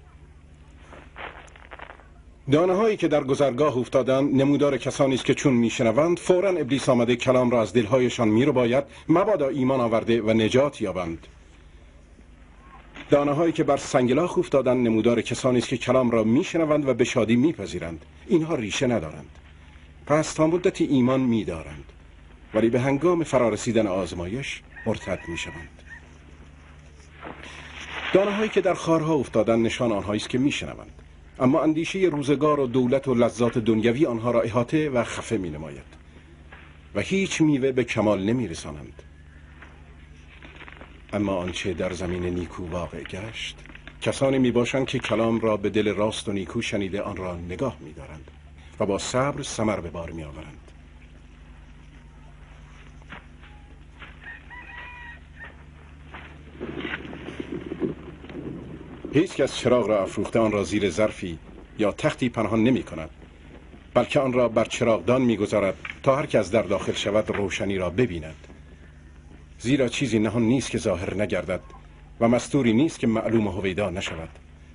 دانه هایی که در گذرگاه افتادند نمودار کسانی است که چون میشنوند فوراً ابلیس آمده کلام را از دلهایشان میرو باید مبادا ایمان آورده و نجات یابند. دانه هایی که بر سنگلاخ افتادند نمودار کسانی است که کلام را میشنوند و به شادی میپذیرند. اینها ریشه ندارند، پس تا مدتی ایمان میدارند، ولی به هنگام فرارسیدن آزمایش مرتد میشوند. دانه هایی که در خارها افتادند نشان آنهایی است که میشنوند، اما اندیشه روزگار و دولت و لذات دنیوی آنها را احاطه و خفه می نماید و هیچ میوه به کمال نمی رسانند. اما آنچه در زمین نیکو واقع گشت، کسانی می باشند که کلام را به دل راست و نیکو شنیده آن را نگاه می دارند و با صبر ثمر به بار می آورند. هیچ کس چراغ را افروخته آن را زیر ظرفی یا تختی پنهان نمی کند، بلکه آن را بر چراغدان می گذارد تا هر که از در داخل شود روشنی را ببیند. زیرا چیزی نهان نیست که ظاهر نگردد و مستوری نیست که معلوم هویدا نشود.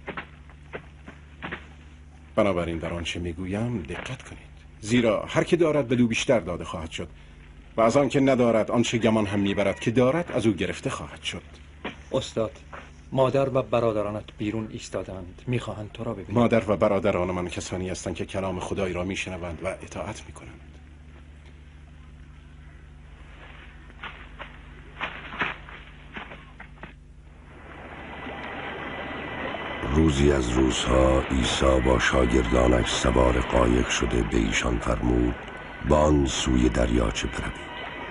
بنابراین در آنچه می گویم دقت کنید، زیرا هر که دارد بدو بیشتر داده خواهد شد و از آن که ندارد آنچه گمان هم می برد که دارد از او گرفته خواهد شد. استاد، مادر و برادرانت بیرون ایستادند، میخواهند تو را ببینند. مادر و برادران من کسانی هستند که کلام خدای را میشنوند و اطاعت میکنند. روزی از روزها عیسی با شاگردانش سوار قایق شده به ایشان فرمود با آن سوی دریاچه بروید.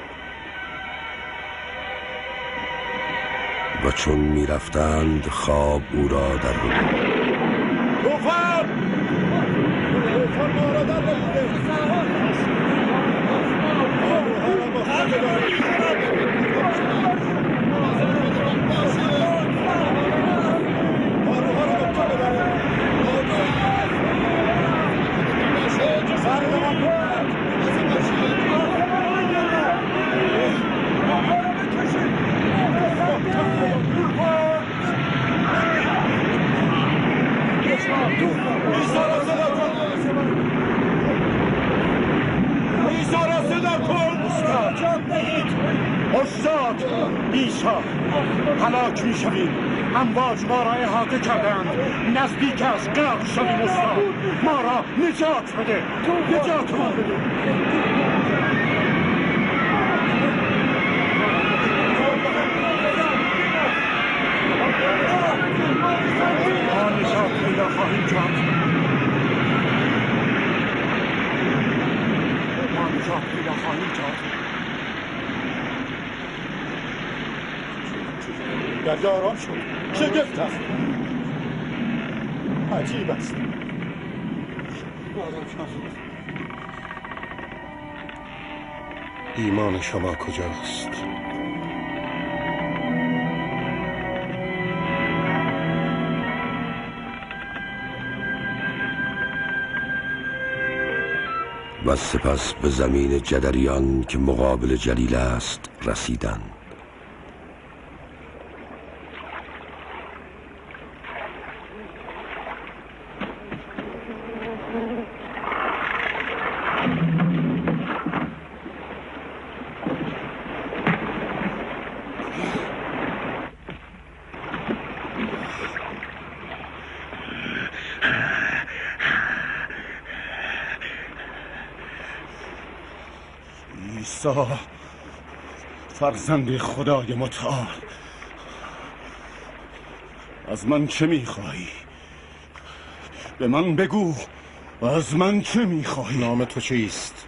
و چون می رفتند خواب او را در رو توفان! توفان ما را در رسیده! استاد عیسی هلاک می شویم. امواج ما را احاطه کردند. نزدیک از غرق شویم. استاد ما را نجات بده. نجات ما بده. ما نجات پیدا خواهیم کرد. ما نجات پیدا خواهیم کرد. دریا آرام شد. شگفت است. عجیب است. ایمان شما کجاست؟ و سپس به زمین جدریان که مقابل جلیل است رسیدند. عیسی فرزند خدای متعال، از من چه میخواهی؟ به من بگو از من چه میخواهی؟ نام تو چیست؟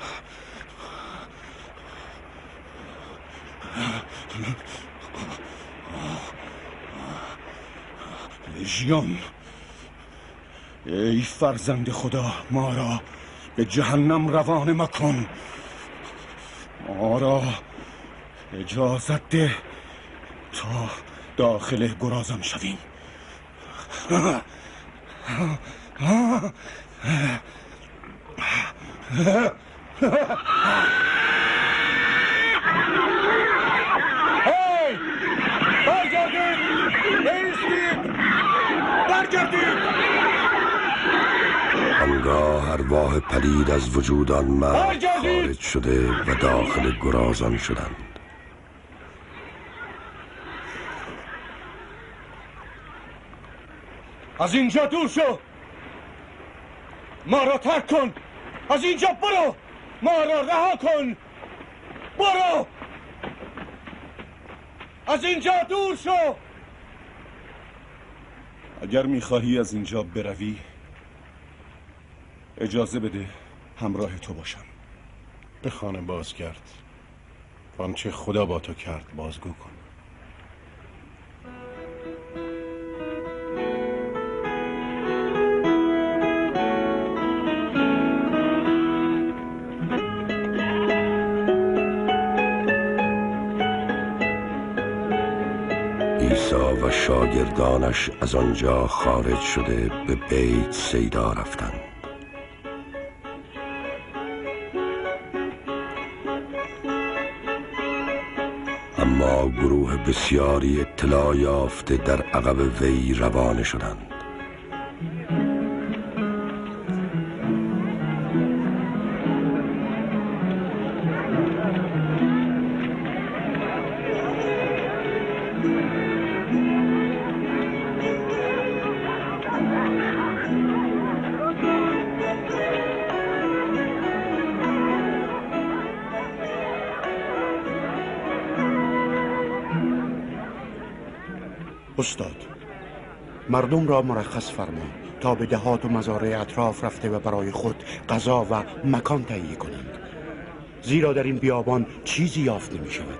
لژیون. ای فرزند خدا، ما را به جهنم روانه مکن. ما را اجازت ده تا داخل گرازان شویم. هی! برگردید! بایستید! برگردید! آنگاه ارواح پلید از وجود آن مرد خارج شده و داخل گرازان شدند. از اینجا دور شو! ما را ترک کن! از اینجا برو! ما را رها کن! برو! از اینجا دور شو! اگر میخواهی از اینجا بروی، اجازه بده همراه تو باشم. به خانه بازگرد. آنچه خدا با تو کرد بازگو کن. عیسی و شاگردانش از آنجا خارج شده به بیت سیدا رفتند. اما گروه بسیاری اطلاع یافته در عقب وی روانه شدند. استاد، مردم را مرخص فرما تا به دهات و مزارع اطراف رفته و برای خود غذا و مکان تهیه کنند، زیرا در این بیابان چیزی یافت نمی شود.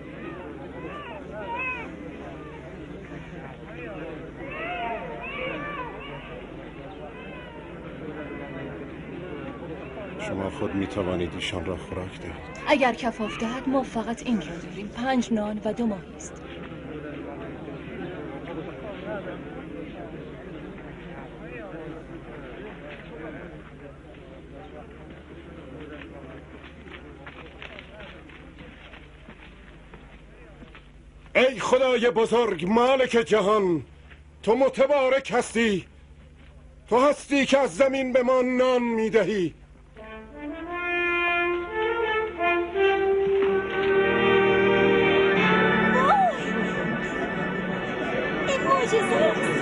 شما خود می توانید ایشان را خوراک دهید. اگر کفاف دهد ما فقط این را داریم، پنج نان و دو ماهی است. ای خدای بزرگ مالک جهان، تو متبارک هستی، تو هستی که از زمین به ما نان میدهی. این معجزه است.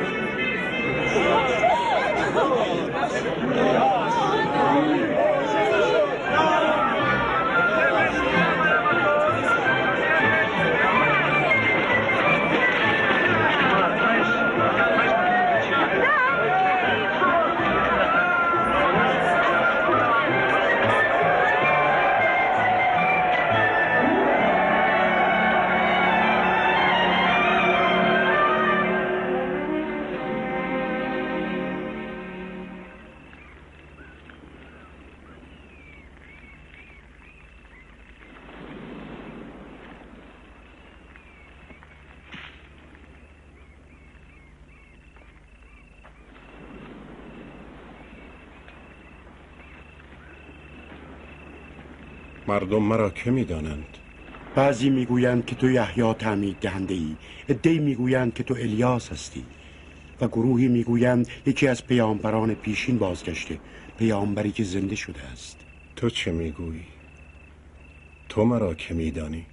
مردم مرا که می‌دانند؟ بعضی میگویند که تو یحیی تعمید دهنده ای، عده‌ای میگویند که تو الیاس هستی و گروهی میگویند یکی از پیامبران پیشین بازگشته، پیامبری که زنده شده است. تو چه میگویی؟ تو مرا که میدانی؟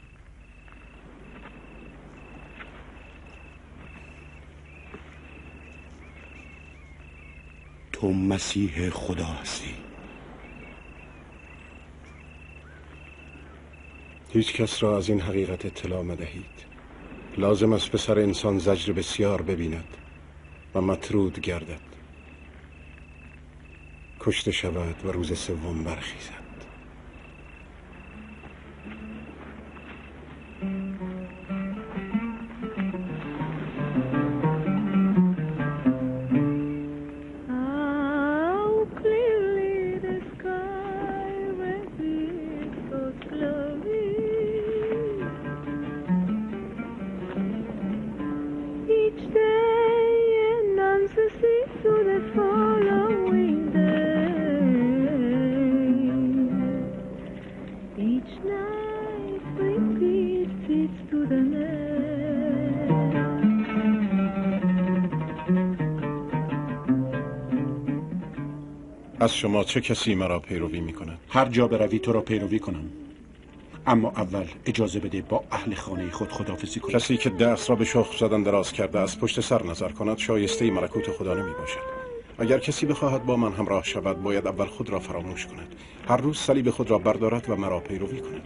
تو مسیح خدا هستی. هیچ کس را از این حقیقت اطلاع مدهید. لازم است پسر انسان زجر بسیار ببیند و مطرود گردد، کشته شود و روز سوم برخیزد. از شما چه کسی مرا پیروی می کند؟ هر جا بروی تو را پیروی کنم، اما اول اجازه بده با اهل خانه خود خداحافظی کنم. کسی که دست را به شخم زدن دراز کرده از پشت سر نظر کند شایسته ملکوت خدا نمی باشد. اگر کسی بخواهد با من همراه شود باید اول خود را فراموش کند، هر روز صلیب خود را بردارد و مرا پیروی کند.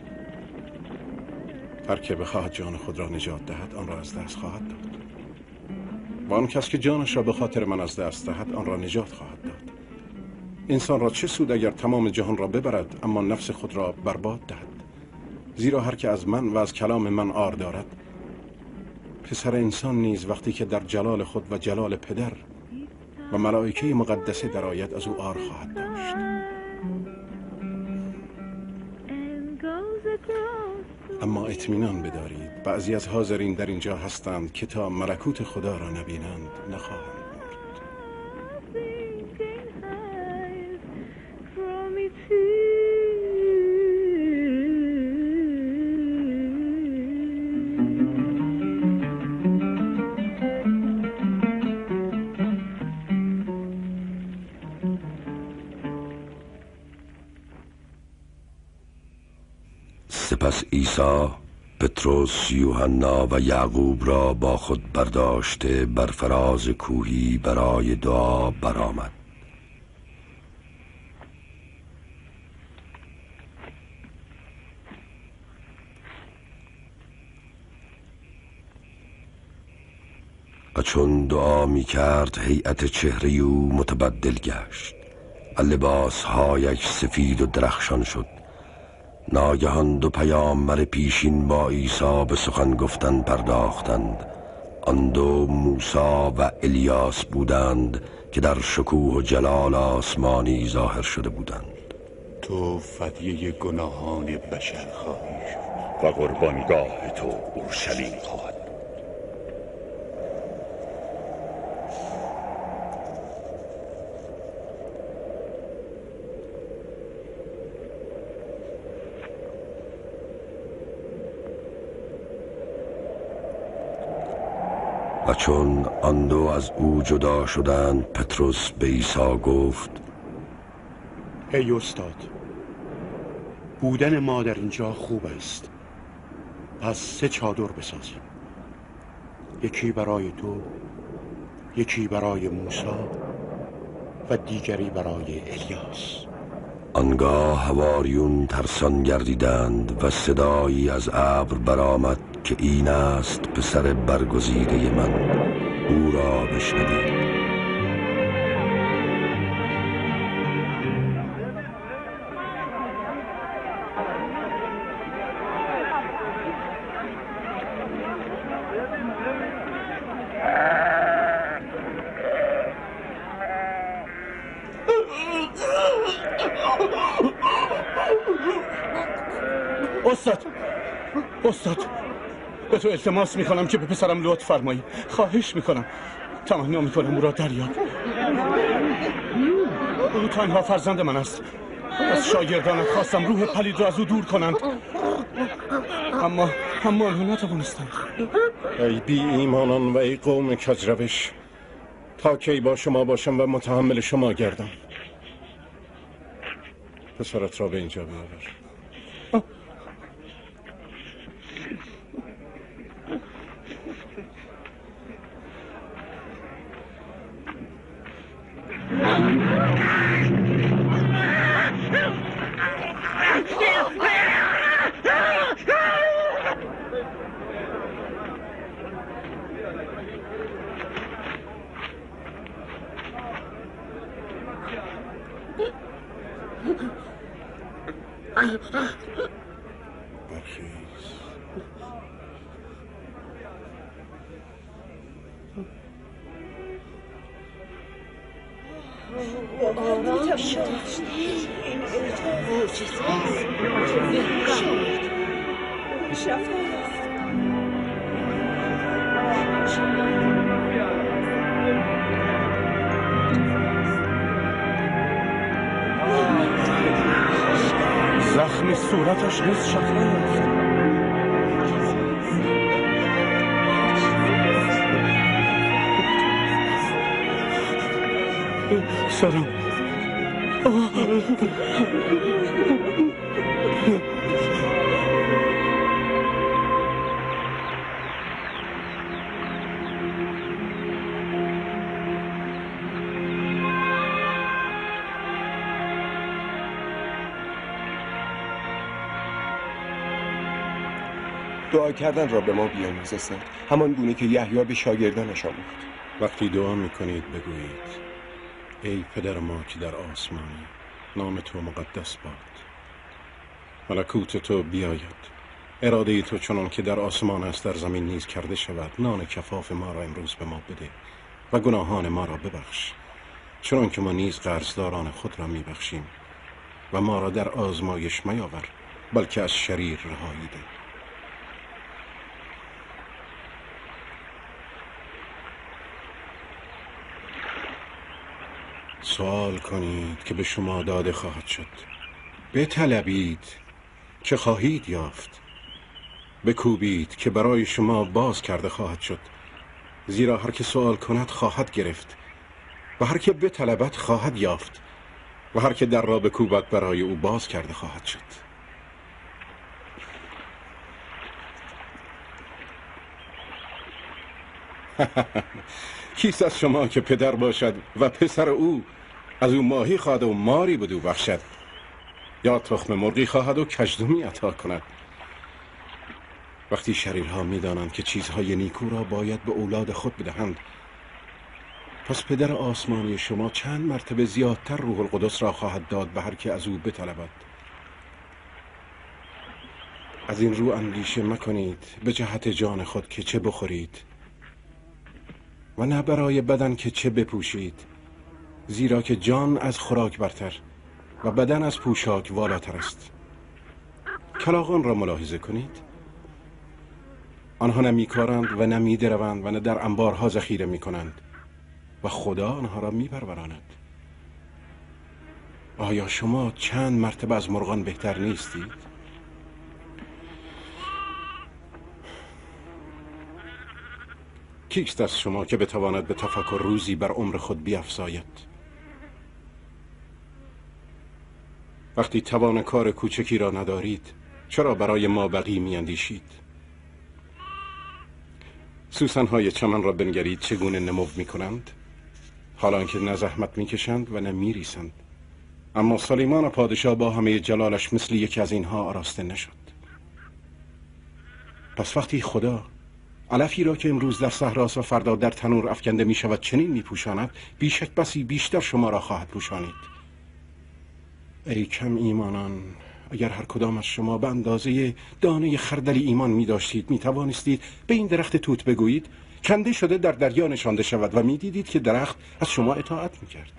هر که بخواهد جان خود را نجات دهد آن را از دست خواهد داد، و آن کس که جانش را به خاطر من از دست دهد آن را نجات خواهد داد. انسان را چه سود اگر تمام جهان را ببرد اما نفس خود را برباد دهد؟ زیرا هر که از من و از کلام من عار دارد، پسر انسان نیز وقتی که در جلال خود و جلال پدر و ملائکه مقدسه درآید از او عار خواهد داشت. اما اطمینان بدارید بعضی از حاضرین در اینجا هستند که تا ملکوت خدا را نبینند نخواهند. سپس عیسی پتروس، یوحنا و یعقوب را با خود برداشته بر فراز کوهی برای دعا برآمد. و چون دعا می کرد هیئت چهره او متبدل گشت و لباسهایش سفید و درخشان شد. ناگهان دو پیامبر پیشین با عیسی به سخن گفتن پرداختند. آن دو موسی و الیاس بودند که در شکوه و جلال آسمانی ظاهر شده بودند. تو فدیه گناهان بشر خواهی شد و قربانگاه تو اورشلیم خواهد. و چون آن دو از او جدا شدند پتروس به عیسی گفت: ای استاد، بودن ما در اینجا خوب است. پس سه چادر بسازیم، یکی برای تو، یکی برای موسی و دیگری برای الیاس. آنگاه حواریون ترسان گردیدند و صدایی از ابر برآمد که این است پسر برگزیده من، او را بشنوید. استاد استاد به تو التماس میکنم که به پسرم لطف فرمایی. خواهش میکنم، تمنا میکنم او را دریاب. او تنها فرزند من است. از شاگردانت خواستم روح پلید را از او دور کنند، اما اما آنها نتوانستند. ای بی ایمانان و ای قوم کجروش، تا کی با شما باشم و متحمل شما گردم؟ پسرت را به اینجا بیاور. آرام شد. این معجزه زخم صورتش نیز شفا یافت. سلام. دعا کردن را به ما بیاموز استاد، همان گونه که یحیی به شاگردانش آموخت. وقتی دعا میکنید بگویید: ای پدر ما که در آسمانی، نام تو مقدس باد، ملکوت تو بیاید، اراده تو چنان که در آسمان است در زمین نیز کرده شود. نان کفاف ما را امروز به ما بده و گناهان ما را ببخش چنان که ما نیز قرضداران خود را میبخشیم، و ما را در آزمایش میاور بلکه از شریر رهایی ده. سوال کنید که به شما داده خواهد شد، بطلبید که خواهید یافت، بکوبید که برای شما باز کرده خواهد شد. زیرا هر که سوال کند خواهد گرفت، و هر که بطلبد خواهد یافت، و هر که در را بکوبد برای او باز کرده خواهد شد. کیست از شما که پدر باشد و پسر او از او ماهی خواهد و ماری بدو بخشد، یا تخم مرغی خواهد و کژدمی عطا کند؟ وقتی شریرها می‌دانند که چیزهای نیکو را باید به اولاد خود بدهند، پس پدر آسمانی شما چند مرتبه زیادتر روح القدس را خواهد داد به هر که از او بطلبد. از این رو اندیشه مکنید به جهت جان خود که چه بخورید و نه برای بدن که چه بپوشید، زیرا که جان از خوراک برتر و بدن از پوشاک والاتر است. کلاغان را ملاحظه کنید، آنها نه میکارند و نه میدروند و نه در انبارها ذخیره میکنند و خدا آنها را میپروراند. آیا شما چند مرتبه از مرغان بهتر نیستید؟ کیست از شما که بتواند به تفکر روزی بر عمر خود بیفزاید؟ وقتی توان کار کوچکی را ندارید، چرا برای ما بقی میاندیشید؟ سوسن‌های چمن را بنگرید چگونه نمو میکنند، حالان که نه زحمت میکشند و نه میریسند. اما سلیمان پادشاه با همه جلالش مثل یکی از اینها آراسته نشد. پس وقتی خدا علفی را که امروز در صحراست و فردا در تنور افکنده می شود چنین می پوشاند، بیشک بسی بیشتر شما را خواهد پوشانید. ای کم ایمانان، اگر هر کدام از شما به اندازه دانه خردلی ایمان می داشتید، می توانستید به این درخت توت بگویید کنده شده در دریا نشانده شود و می دیدید که درخت از شما اطاعت می کرد.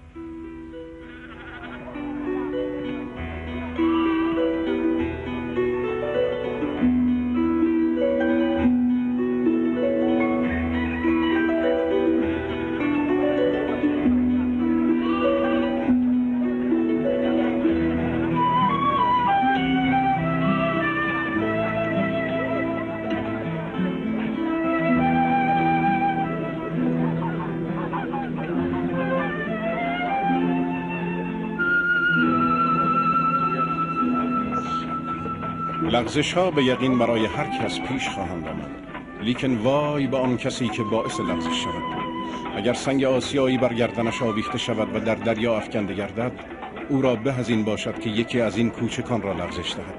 لغزش ها به یقین برای هر کس پیش خواهند آمد، لیکن وای به آن کسی که باعث لغزش شود. اگر سنگ آسیایی بر گردنش آویخته شود و در دریا افکنده گردد، او را به از این باشد که یکی از این کوچکان را لغزش دهد.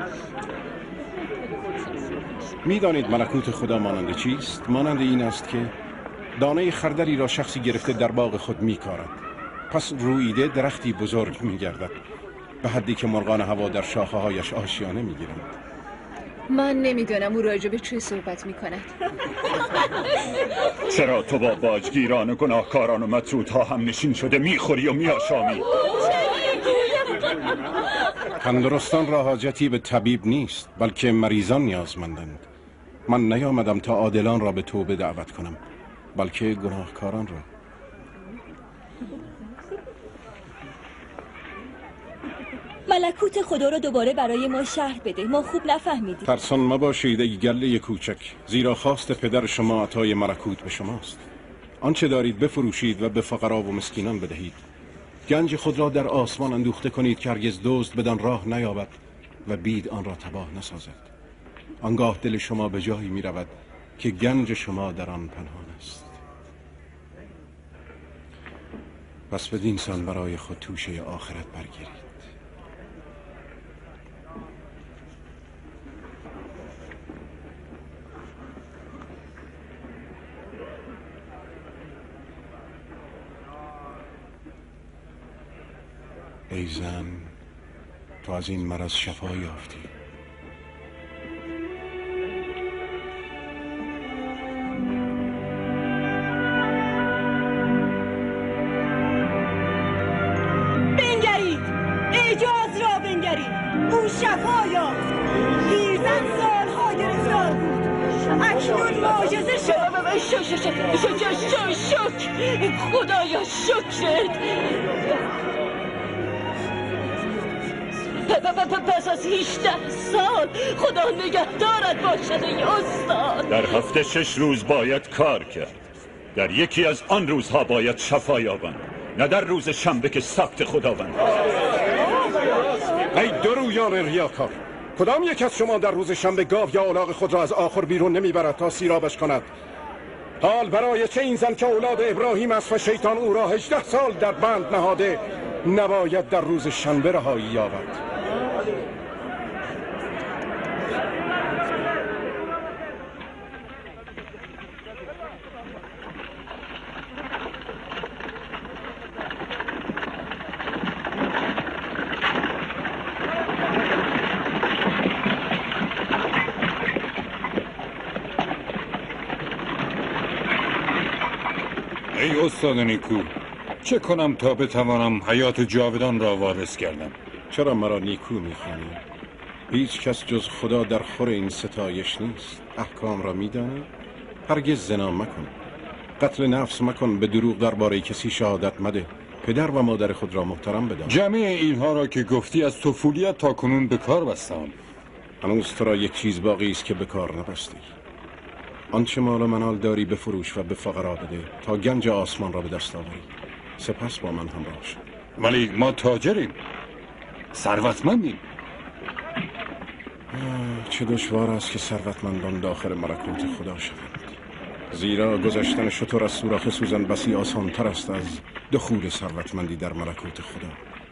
میدانید ملکوت خدا مانند چیست؟ مانند این است که دانه خردلی را شخصی گرفته در باغ خود میکارد، پس رویده درختی بزرگ میگردد، به حدی که مرغان هوا در شاخه هایش آشیانه میگیرند. من نمیدانم او راجع به چه صحبت میکند. چرا تو با باجگیران و گناهکاران و مطرودها هم نشین شده میخوری و میآشامی؟ تندرستان را حاجتی به طبیب نیست، بلکه مریضان نیازمندند. من نیامدم تا عادلان را به توبه دعوت کنم، بلکه گناهکاران را. ملکوت خدا رو دوباره برای ما شرح بده، ما خوب نفهمیدیم. ترسان مباشید ای گله کوچک، زیرا خواست پدر شما عطای ملکوت به شماست. آنچه دارید بفروشید و به فقرا و مسکینان بدهید. گنج خود را در آسمان اندوخته کنید که هرگز دزد بدان راه نیابد و بید آن را تباه نسازد. آنگاه دل شما به جایی می رود که گنج شما در آن پنهان است. پس بدین سان برای خود توشه آخرت برگیرید. ای زن، تو از این مرض شفا یافتی. بنگرید، اجاز را بنگرید. او شفا یافت. پیرزن سالها گرفتار بود، اکنون معجزه شد. شک شک شک شک خدایا شکرت. پس از هجده سال خدا نگهدارت باشد ای استاد. در هفته شش روز باید کار کرد. در یکی از آن روزها باید شفا یابند، نه در روز شنبه که سبت خداوند. ای درویان ریاکار، کدام یک از شما در روز شنبه گاو یا الاغ خود را از آخر بیرون نمیبرد تا سیرابش کند؟ حال برای چه این زن که اولاد ابراهیم است و شیطان او را هجده سال در بند نهاده نباید در روز شنبه رهایی یابد؟ ای استاد نیکو، چه کنم تا بتوانم حیات جاودان را وارث کردم؟ چرا مرا نیکو میخوانی؟ هیچ کس جز خدا در خور این ستایش نیست. احکام را میدانی؟ هرگز زنا مکن، قتل نفس مکن، به دروغ درباره کسی شهادت مده، پدر و مادر خود را محترم بدار. جمعی اینها را که گفتی از طفولیت تا کنون به کار بستم. هنوز تو را یک چیز باقی است که به کار نبستی. آنچه مال و منال داری بفروش و به فقرا بده تا گنج آسمان را به دست آوری، سپس با من همراه شو. ولی ما تاجریم، ثروتمندیم. چه دشوار است که ثروتمندان داخل ملکوت خدا شوند، زیرا گذشتن شتر از سوراخ سوزن بسی آسان تر است از دخول ثروتمندی در ملکوت خدا.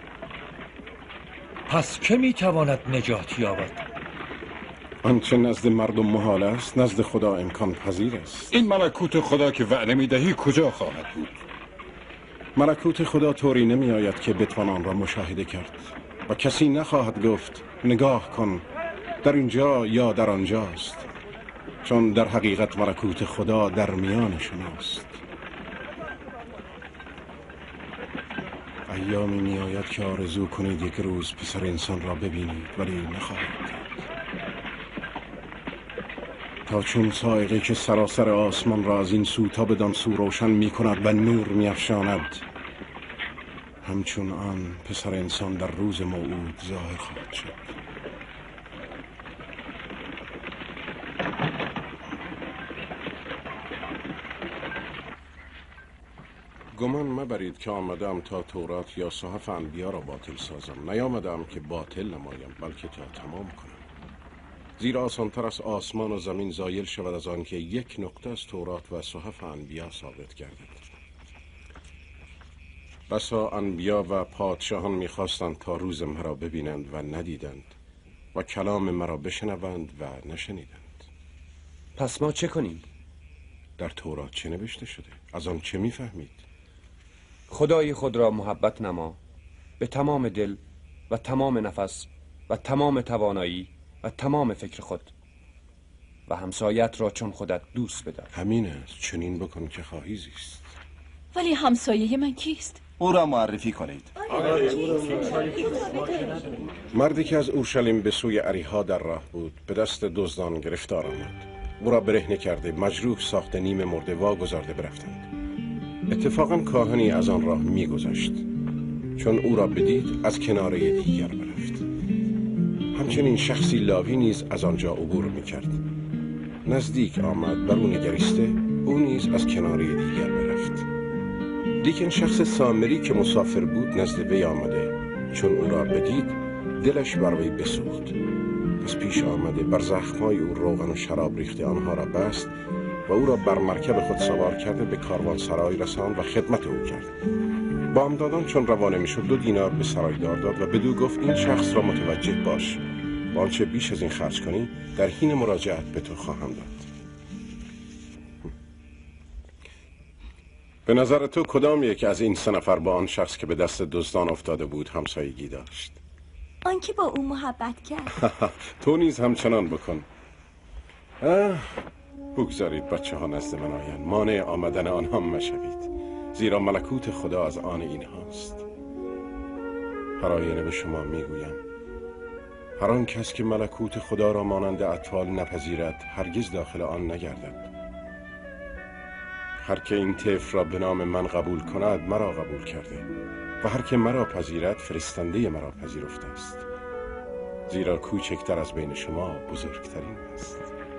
پس که میتواند نجات یابد؟ آنچه نزد مردم محال است نزد خدا امکان پذیر است. این ملکوت خدا که وعده میدهی کجا خواهد بود؟ ملکوت خدا طوری نمی آید که بتوان آن را مشاهده کرد و کسی نخواهد گفت نگاه کن در اینجا یا در آنجاست، چون در حقیقت ملکوت خدا در میان شماست. ایامی می آید که آرزو کنید یک روز پسر انسان را ببینید ولی نخواهید دید. تا چون سائقی که سراسر آسمان را از این سو تا بدان سو روشن می کند و نور می افشاند، همچون آن پسر انسان در روز موعود ظاهر خواهد شد. گمان مبرید که آمدم تا تورات یا صحف انبیا را باطل سازم. نیامدم که باطل نمایم بلکه تا تمام کنم. زیرا آسان‌تر از آسمان و زمین زایل شود از آن که یک نقطه از تورات و صحف انبیا ثابت گردد. بسا انبیا و پادشاهان می‌خواستند تا روز مرا ببینند و ندیدند و کلام مرا بشنوند و نشنیدند. پس ما چه کنیم؟ در تورات چه نوشته شده؟ از آن چه می‌فهمید؟ خدای خود را محبت نما به تمام دل و تمام نفس و تمام توانایی و تمام فکر خود و همسایت را چون خودت دوست بدار. همین است، چنین بکن که خواهی زیست. ولی همسایه من کیست؟ او را معرفی کنید. مردی که از اورشلیم به سوی اریحا در راه بود به دست دزدان گرفتار آمد. او را برهنه کرده، مجروح ساخته، نیم مرده واگذارده برفتند. اتفاقا کاهنی از آن راه می‌گذشت. چون او را بدید از کناره دیگر برفت. همچنین شخصی لاوی نیز از آنجا عبور می‌کرد. نزدیک آمد، بر او نگریسته، او نیز از کناره دیگر برفت. لیکن شخص سامری که مسافر بود نزد وی آمده، چون او را بدید دلش بر وی بسوخت. پس پیش آمده بر زخم‌های او روغن و شراب ریخته آنها را بست و او را بر مرکب خود سوار کرده به کاروان سرای رساند و خدمت او کرد. بامدادان چون روانه میشد دو دینار به سرایدار داد و بدو گفت این شخص را متوجه باش و آنچه بیش از این خرج کنی در حین مراجعت به تو خواهم داد. به نظر تو کدام یک از این سه نفر با آن شخص که به دست دزدان افتاده بود همسایگی داشت؟ آن که با او محبت کرد. تو نیز همچنان بکن. بگذارید بچه ها نزد من آیند، مانع آمدن آنها مشوید، زیرا ملکوت خدا از آن این هاست. هر آینه به شما میگویم هر آن کس که ملکوت خدا را مانند اطفال نپذیرد هرگز داخل آن نگردد. هر که این طفل را به نام من قبول کند مرا قبول کرده و هر که مرا پذیرد فرستنده مرا پذیرفته است، زیرا کوچکتر از بین شما بزرگترین است.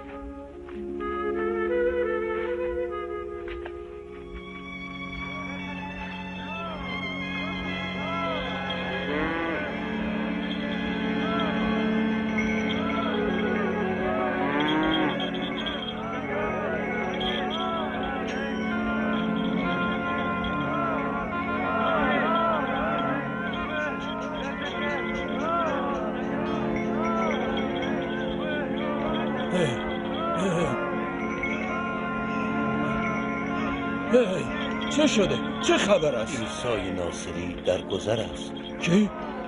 چه شده؟ چه خبر است؟ عیسی ناصری در گذر است. کی؟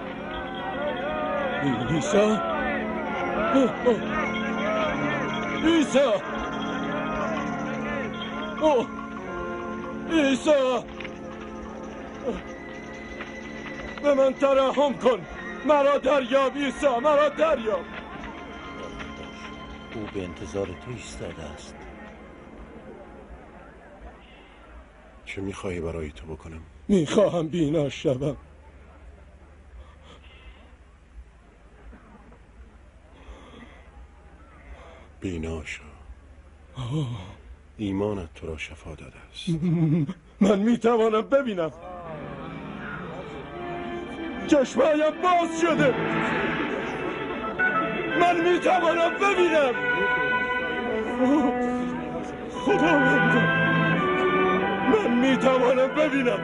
عیسی؟ عیسی؟ اوه عیسی به من ترحم کن، مرا دریاب عیسی، مرا دریاب. او به انتظار تو ایستاده است. چه میخواهی برای تو بکنم؟ میخواهم بینا شوم. بینا شو. ایمانت تو را شفا داده است. من میتوانم ببینم. چشمایم باز شده. من میتوانم ببینم. خداوند، من میتوانم ببینم.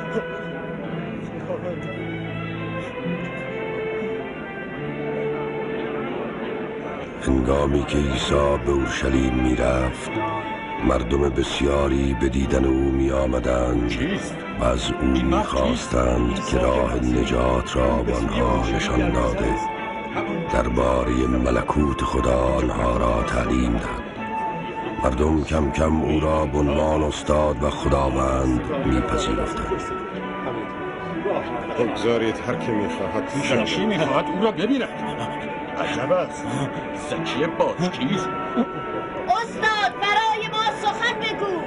هنگامی که عیسی به اورشلیم می رفت، مردم بسیاری به دیدن او می آمدند و از او می خواستند که راه نجات را به آنها نشان داده درباره ملکوت خدا آنها را تعلیم دهد. مردم کم کم او را به عنوان استاد و خداوند می پذیرفتند. بگذارید هر که می خواهد پیش آمد. زکی می خواهد او را ببیند. عجب است. زکی باجگیر. استاد برای ما سخن بگو.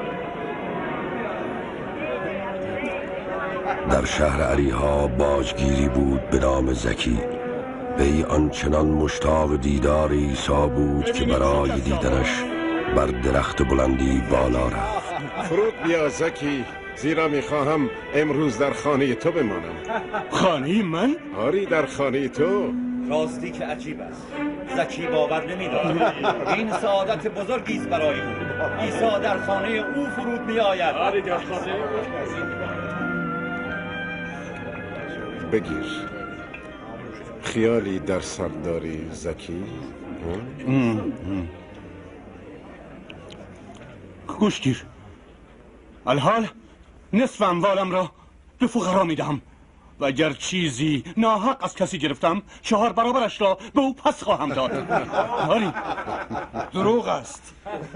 در شهر علیها باجگیری بود به نام زکی. وی آنچنان مشتاق دیدار عیسی بود که برای دیدنش بر درخت بلندی بالا رفت. فرود بیا زکی، زیرا میخواهم امروز در خانه تو بمانم. خانه من؟ آری در خانه تو. راستی که عجیب است، زکی باور نمی‌دارد. این سعادت بزرگی است برای او. عیسی در خانه او فرود می‌آید. آری در خانه بگیر. خیالی در سر داری زکی؟ گوشگیر، الحال نصف اموالم را به فقرا میدهم و اگر چیزی ناحق از کسی گرفتم چهار برابرش را به او پس خواهم داد. آری دروغ است.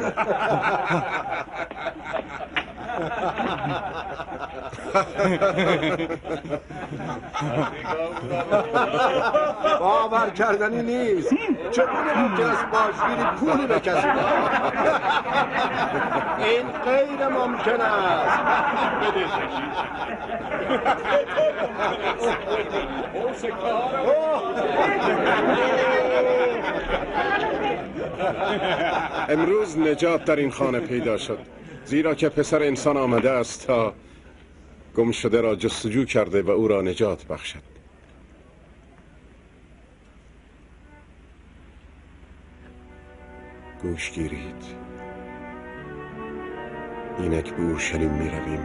باور کردنی نیست. چگونه ممکن است باجگیری پولی به کسی دهد؟ این غیر ممکن است. امروز نجات در این خانه پیدا شد، زیرا که پسر انسان آمده است تا گم شده را جستجو کرده و او را نجات بخشد. گوش گیرید. اینک به اورشلیم می رویم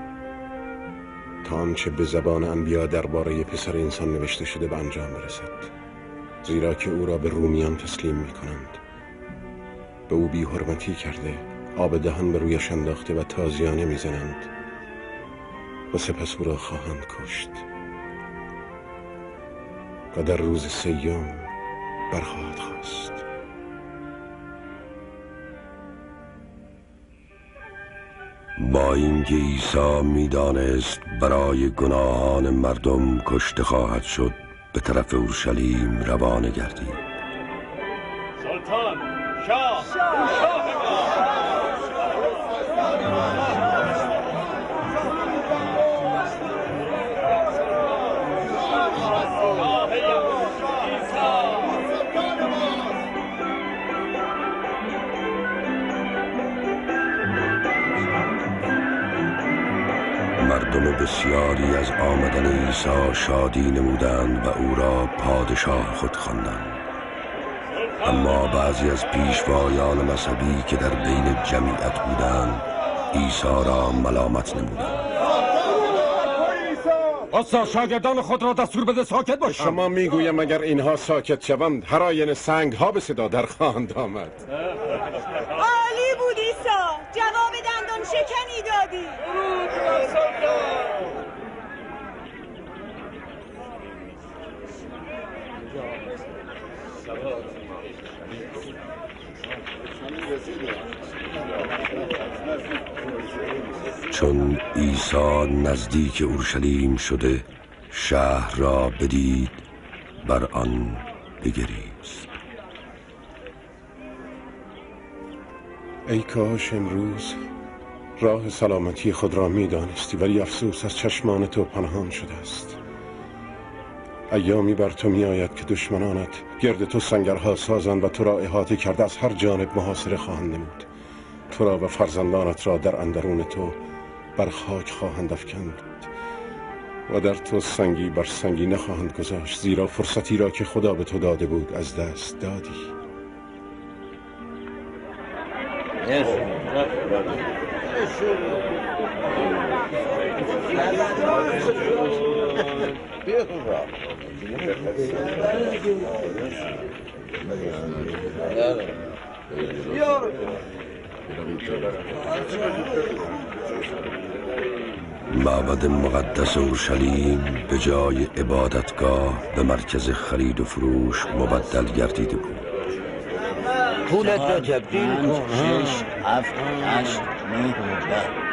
تا آنچه به زبان انبیا درباره پسر انسان نوشته شده به انجام برسد، زیرا که او را به رومیان تسلیم می کنند. به او بی حرمتی کرده، آب دهان به رویش انداخته و تازیانه می زنند و سپس او را خواهند کشت و در روز سیوم برخواهد خواست. با اینکه عیسی میدانست برای گناهان مردم کشته خواهد شد، به طرف اورشلیم روانه گردید. سلطان، شاه، شاه مردم بسیاری از آمدن عیسی شادی نمودند و او را پادشاه خود خواندند. اما بعضی از پیشوایان مذهبی که در بین جمعیت بودند عیسی را ملامت نمودند. استاد، شاگردان خود را دستور بده ساکت باشند. شما میگویم اگر اینها ساکت شوند هر آینه سنگ ها به صدا در خواهند آمد. عالی بود عیسی، جواب دندان شکنی دادی. سلام. چون عیسی نزدیک اورشلیم شده شهر را بدید بر آن بگریست. ای کاش امروز راه سلامتی خود را می دانستی، ولی افسوس از چشمان تو پنهان شده است. ایامی بر تو می آید که دشمنانت گرد تو سنگرها سازند و تو را احاطه کرده از هر جانب محاصره خواهند نمود. تو را و فرزندانت را در اندرون تو بر خاک خواهند افکند و در تو سنگی بر سنگی نخواهند گذاشت، زیرا فرصتی را که خدا به تو داده بود از دست دادی. معبد مقدس اورشلیم به جای عبادتگاه به مرکز خرید و فروش مبدل گردیده بود. پولت را تبدیل کن. شش هفت هشت نه ده.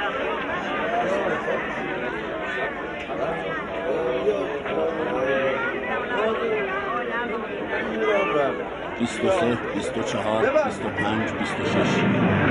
بیست و سه، بیست و چهار، بیست و پنج، بیست و شش.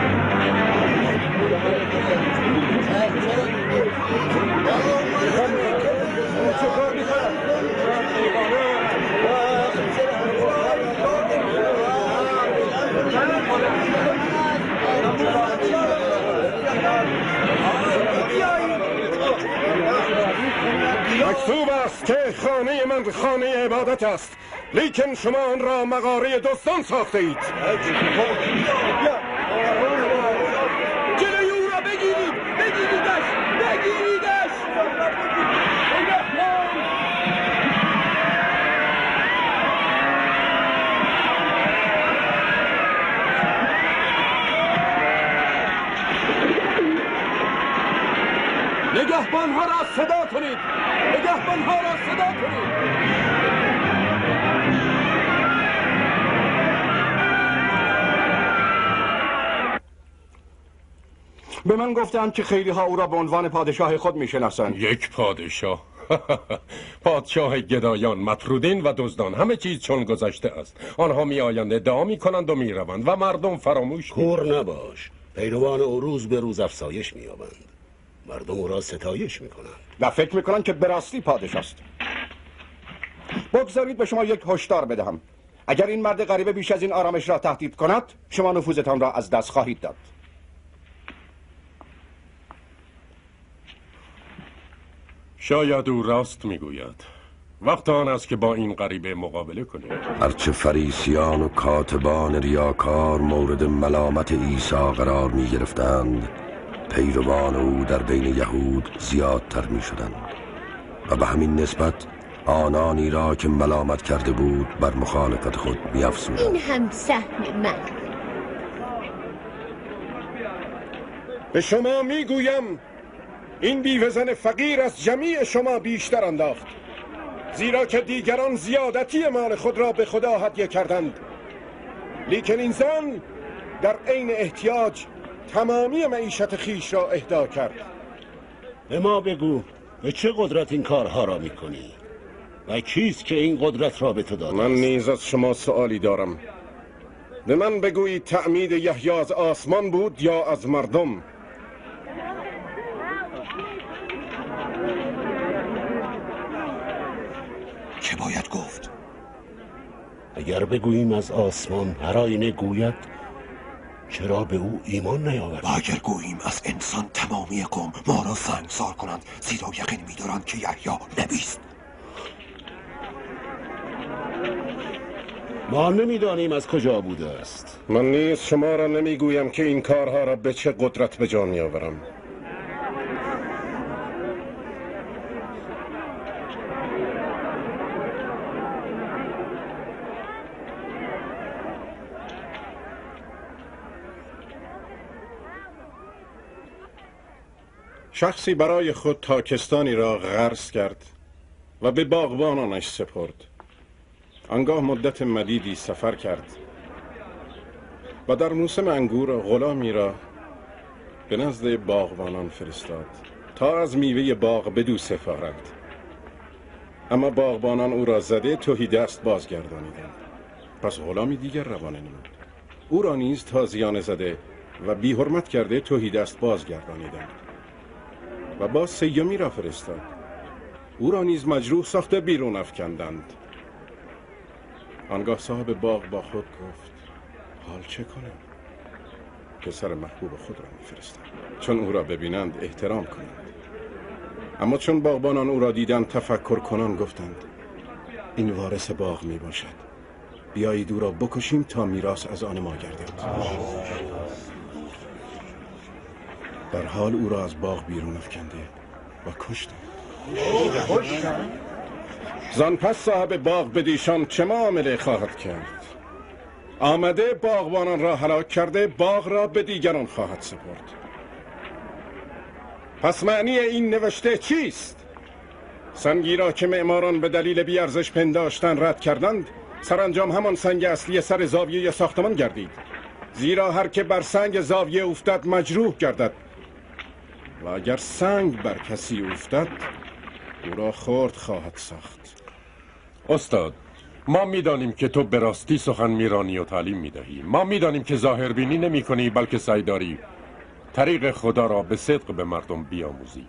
مکتوب است که خانه من خانه عبادت است، لیکن شما آن را مغاره دزدان ساخته اید. جلوی او را بگیرید، بگیریدش، بگیریدش. نگهبانها را صدا کنید، نگهبانها را صدا کنید. به من گفتند که خیلی ها او را به عنوان پادشاه خود میشناسند. یک پادشاه؟ پادشاه گدایان، مطرودین و دزدان، همه چیز چون گذشته است. آنها می آیند، ادعا می کنند و می روند و مردم فراموش می کور نباش. پیروان او روز به روز افزایش می یابند. مردم او را ستایش می کنند و فکر می کنند که به راستی پادشاه است. بگذارید به شما یک هشدار بدهم. اگر این مرد غریبه بیش از این آرامش را تهدید کند، شما نفوذتان را از دست خواهید داد. شاید او راست میگوید. وقت آن است که با این غریبه مقابله کنید. هرچه فریسیان و کاتبان ریاکار مورد ملامت عیسی قرار می گرفتند، پیروان او در بین یهود زیادتر می شدند و به همین نسبت آنانی را که ملامت کرده بود بر مخالفت خود می افزودند. این هم سهم من. به شما میگویم این بیوه‌زن فقیر از جمیع شما بیشتر انداخت، زیرا که دیگران زیادتی مال خود را به خدا هدیه کردند، لیکن این زن در عین احتیاج تمامی معیشت خیش را اهدا کرد. به ما بگو به چه قدرت این کارها را میکنی و کیست که این قدرت را به تو داده؟ من نیز از شما سوالی دارم. به من بگویید تعمید یحیی از آسمان بود یا از مردم؟ چه باید گفت؟ اگر بگوییم از آسمان، هر آینه گوید چرا به او ایمان نیاورد؟ و اگر گوییم از انسان، تمامی قوم ما را سنگسار کنند، زیرا یقین می‌دارند که یحیی نبیست. ما نمیدانیم از کجا بوده است. من نیز شما را نمیگویم که این کارها را به چه قدرت به جا می‌آورم. شخصی برای خود تاکستانی را غرس کرد و به باغبانانش سپرد. آنگاه مدت مدیدی سفر کرد و در موسم انگور غلامی را به نزد باغبانان فرستاد تا از میوه باغ بدو سفارند. اما باغبانان او را زده تهی دست بازگردانیدند. پس غلامی دیگر روانه نمود، او را نیز تازیانه زده و بی حرمت کرده تهی دست بازگردانیدند. و باز سیومی را فرستاد، او را نیز مجروح ساخته بیرون افکندند. آنگاه صاحب باغ با خود گفت حال چه کنم؟ پسر محبوب خود را می‌فرستم چون او را ببینند احترام کنند. اما چون باغبانان او را دیدند تفکر کنان گفتند این وارث باغ می باشد، بیایید او را بکشیم تا میراث از آن ما گردد. در حال او را از باغ بیرون افکنده و کشتند. زان پس صاحب باغ بدیشان چه معامله خواهد کرد؟ آمده باغبانان را هلاک کرده، باغ را به دیگران خواهد سپرد. پس معنی این نوشته چیست؟ سنگی را که معماران به دلیل بیارزش پنداشتن رد کردند، سرانجام همان سنگ اصلی سر زاویه یا ساختمان گردید. زیرا هر که بر سنگ زاویه افتد مجروح گردد و اگر سنگ بر کسی افتد او را خرد خواهد ساخت. استاد، ما میدانیم که تو به راستی سخن میرانی و تعلیم میدهی. ما میدانیم که ظاهر بینی نمی کنی بلکه سعی داری طریق خدا را به صدق به مردم بیاموزی.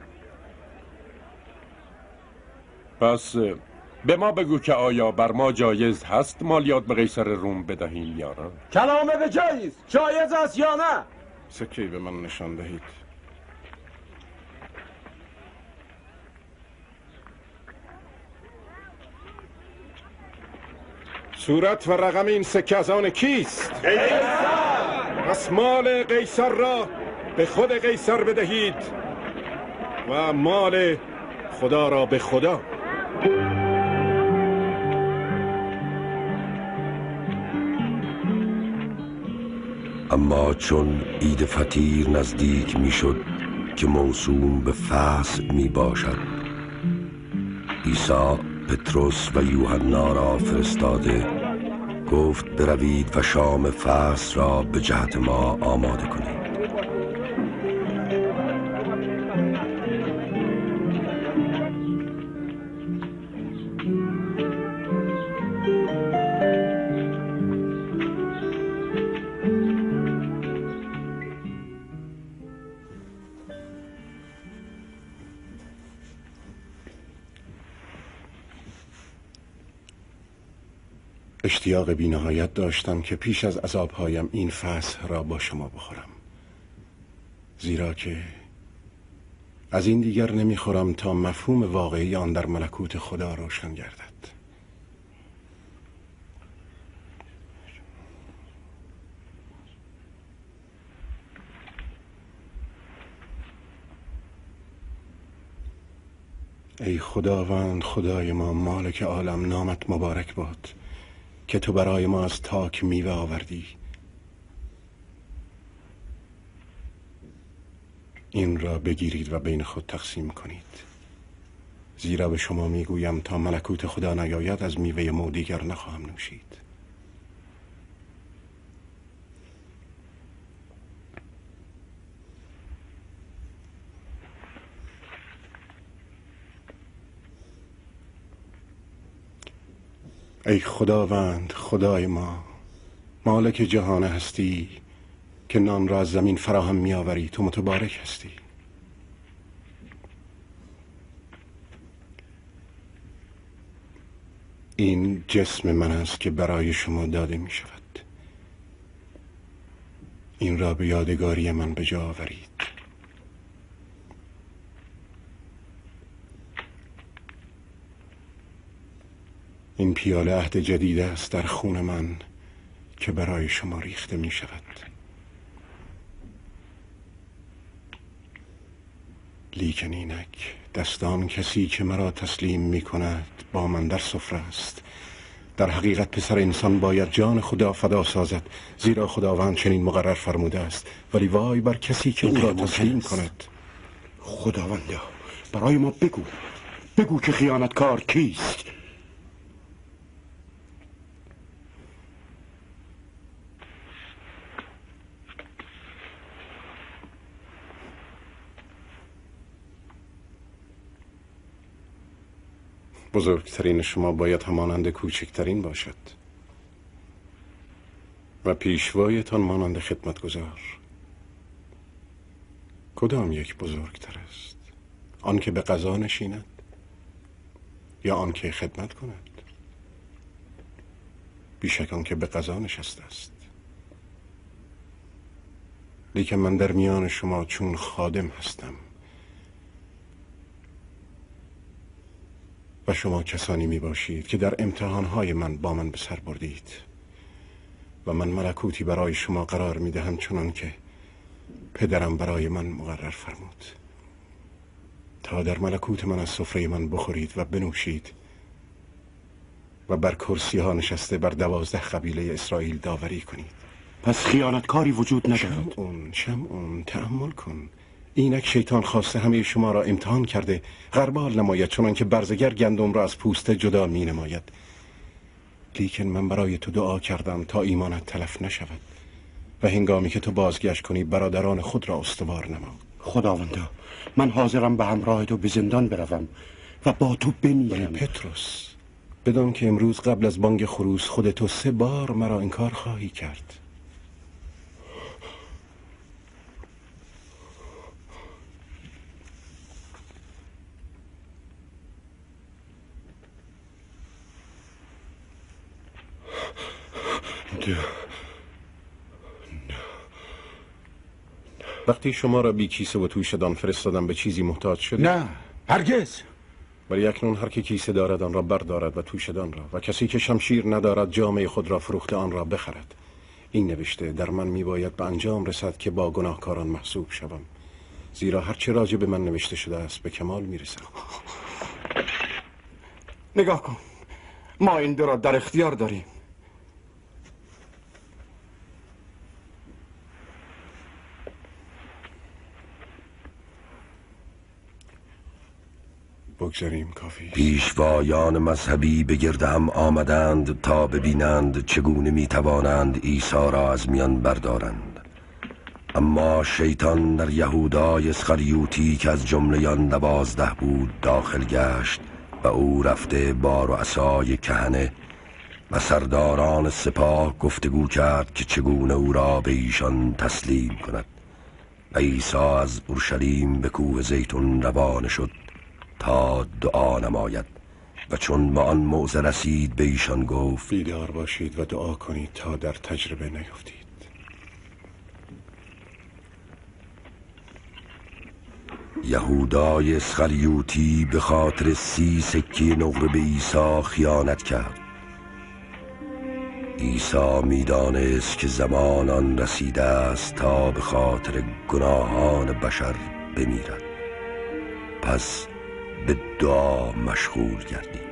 پس به ما بگو که آیا بر ما جایز هست مالیات به قیصر روم بدهیم یا نه؟ کلامه به جایز جایز است یا نه؟ سکه‌ای به من نشان دهید. صورت و رقم این سکه از آن کیست؟ قیصر! پس مال قیصر را به خود قیصر بدهید و مال خدا را به خدا. اما چون عید فطیر نزدیک میشد که موسوم به فصل می باشد، عیسی پتروس و یوحنا را فرستاده گفت بروید و شام فصل را به جهت ما آماده کنید. اشتیاق بی‌نهایت داشتم که پیش از عذابهایم این فصل را با شما بخورم، زیرا که از این دیگر نمیخورم تا مفهوم واقعی آن در ملکوت خدا روشن گردد. ای خداوند خدای ما، مالک عالم، نامت مبارک باد که تو برای ما از تاک میوه آوردی. این را بگیرید و بین خود تقسیم کنید، زیرا به شما میگویم تا ملکوت خدا نیاید از میوه مو دیگر نخواهم نوشید. ای خداوند خدای ما، مالک جهان هستی که نان را از زمین فراهم می آوری، تو متبارک هستی. این جسم من است که برای شما داده می شود. این را به یادگاری من به جا آورید. این پیاله عهد جدید است در خون من که برای شما ریخته می شود. لیکن اینک دستان کسی که مرا تسلیم می کند با من در سفره است. در حقیقت پسر انسان باید جان خدا فدا سازد، زیرا خداوند چنین مقرر فرموده است. ولی وای بر کسی که او را تسلیم کند. خداوندا برای ما بگو بگو که خیانتکار کیست؟ بزرگترین شما باید همانند کوچکترین باشد و پیشوایتان مانند خدمتگزار. کدام یک بزرگتر است؟ آن که به قضا نشیند یا آن که خدمت کند؟ بیشک آن که به قضا نشسته است. لیکن من در میان شما چون خادم هستم و شما کسانی می باشید که در امتحانهای من با من به سر بردید و من ملکوتی برای شما قرار می دهم چنان که پدرم برای من مقرر فرمود، تا در ملکوت من از سفره من بخورید و بنوشید و بر کرسی ها نشسته بر دوازده قبیله اسرائیل داوری کنید. پس خیانتکاری وجود ندارد. شمعون شمعون تأمل کن. اینک شیطان خواسته همه شما را امتحان کرده غربال نماید، چنان که برزگر گندم را از پوسته جدا می نماید. لیکن من برای تو دعا کردم تا ایمانت تلف نشود و هنگامی که تو بازگشت کنی برادران خود را استوار نما. خداوندا، من حاضرم به همراه تو به زندان بروم و با تو بمیرم. پتروس، بدان که امروز قبل از بانگ خروس خود تو سه بار مرا انکار خواهی کرد. وقتی شما را بی کیسه و توشدان فرستادم به چیزی محتاج شده؟ نه، هرگز. ولی اکنون هر که کیسه دارد آن را بردارد و توشدان را، و کسی که شمشیر ندارد جامعه خود را فروخته آن را بخرد. این نوشته در من میباید به انجام رسد که با گناهکاران محسوب شوم، زیرا هرچه راجع به من نوشته شده است به کمال میرسد. نگاه کن، ما این دو را در اختیار داریم. بگذاریم کافی. پیشوایان مذهبی به گرد هم آمدند تا ببینند چگونه می توانند عیسی را از میان بردارند. اما شیطان در یهودای اسخریوتی که از جمله آن دوازده بود داخل گشت و او رفته با رؤسای کهنه و سرداران سپاه گفتگو کرد که چگونه او را به ایشان تسلیم کند. و عیسی از اورشلیم به کوه زیتون روانه شد تا دعا نماید و چون به آن موضع رسید به ایشان گفت بیدار باشید و دعا کنید تا در تجربه نیفتید. یهودای اسخریوتی به خاطر سی سکه نقره به عیسی خیانت کرد. عیسی میدانست که زمان آن رسیده است تا به خاطر گناهان بشر بمیرد، پس به دعا مشغول گردید.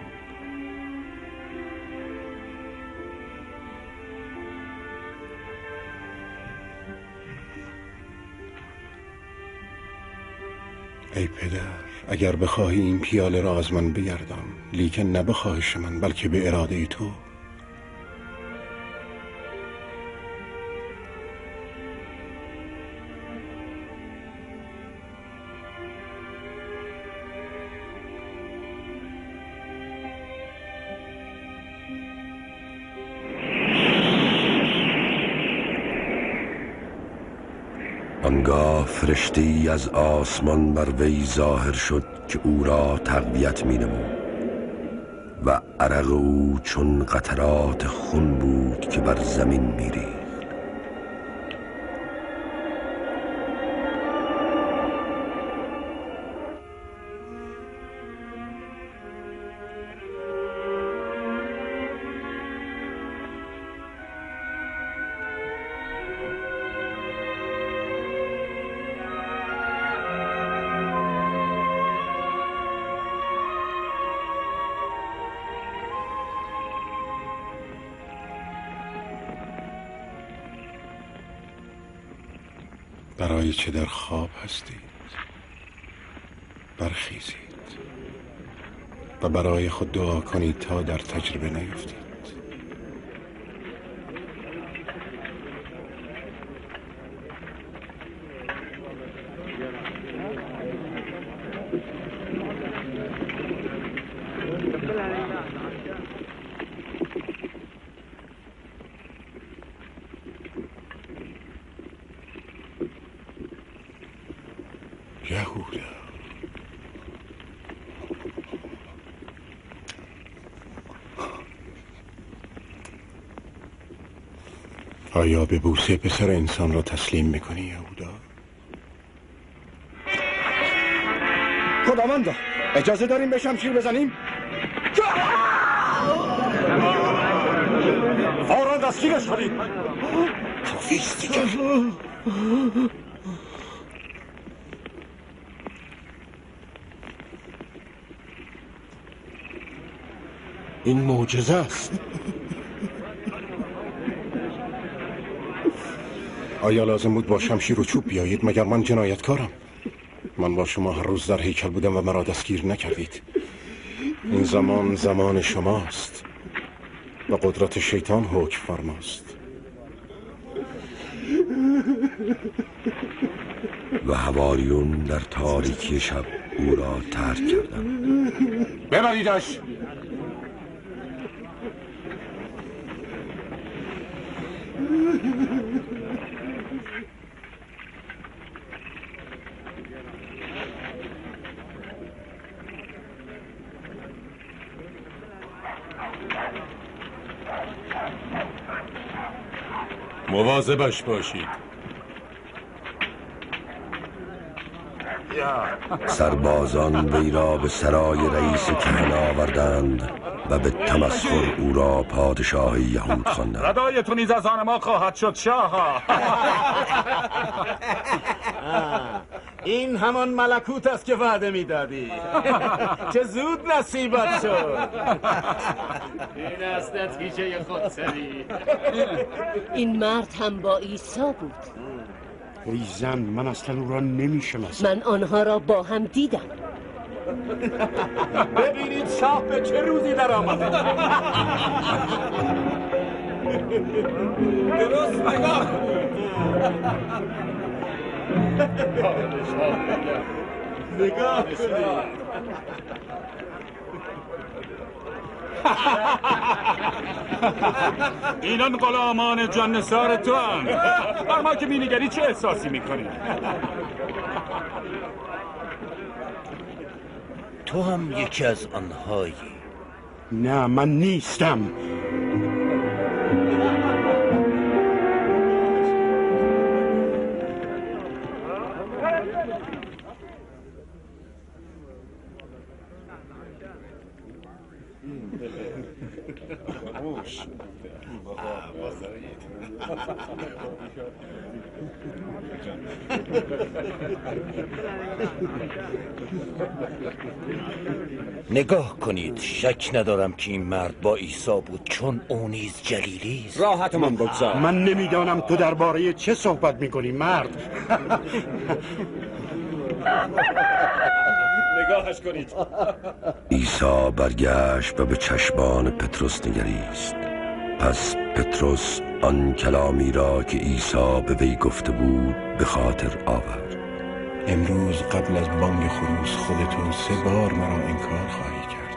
ای پدر، اگر بخواهی این پیاله را از من بگردان، لیکن نه به خواهش من بلکه به اراده تو. آنگاه فرشته ای از آسمان بر وی ظاهر شد که او را تقویت می نمود و عرق او چون قطرات خون بود که بر زمین می ریخت. برای چه در خواب هستید؟ برخیزید و برای خود دعا کنید تا در تجربه نیفتید. یهودا. آیا به بوسه پسر انسان را تسلیم میکنی یهودا؟ خداوندا اجازه داریم به شمشیر بزنیم؟ فورا دستگیرش کنید. کافیست دیگر. این معجزه است. آیا لازم بود با شمشیر و چوب بیایید؟ مگر من جنایتکارم؟ من با شما هر روز در هیکل بودم و مرا دستگیر نکردید. این زمان زمان شماست و قدرت شیطان حکم فرماست. و حواریون در تاریکی شب او را ترک کردند. ببریدش. مواظبش باشید. سربازان وی را به سرای رئیس کهنه آوردند و به تمسخر او را پادشاه یهود خواندند. ردای تو نیز از آن ما خواهد شد شاه. این همان ملکوت است که وعده میدادی. چه زود نصیبت شد. این است نتیجه خودسری. این مرد هم با عیسی بود. ای زن، من اصلا او را نمیشناسم. من آنها را با هم دیدم. ببینید شاه به چه روزی در آمده. درست نگاه نگاه کنید. اینان غلامان جانثار تو هم. بر ما که مینگری چه احساسی میکنی؟ تو هم یکی از آنهایی. نه، من نیستم. نگاه کنید، شک ندارم که این مرد با عیسی بود، چون او نیز جلیلی است. راحتمان بگذار. من نمیدانم تو درباره چه صحبت میکنی مرد. نگاهش کنید. عیسی برگشت و به چشمان پتروس نگریست. پس پتروس آن کلامی را که عیسی به وی گفته بود به خاطر آورد. امروز قبل از بانگ خروس خودتو سه بار مرا انکار خواهی کرد.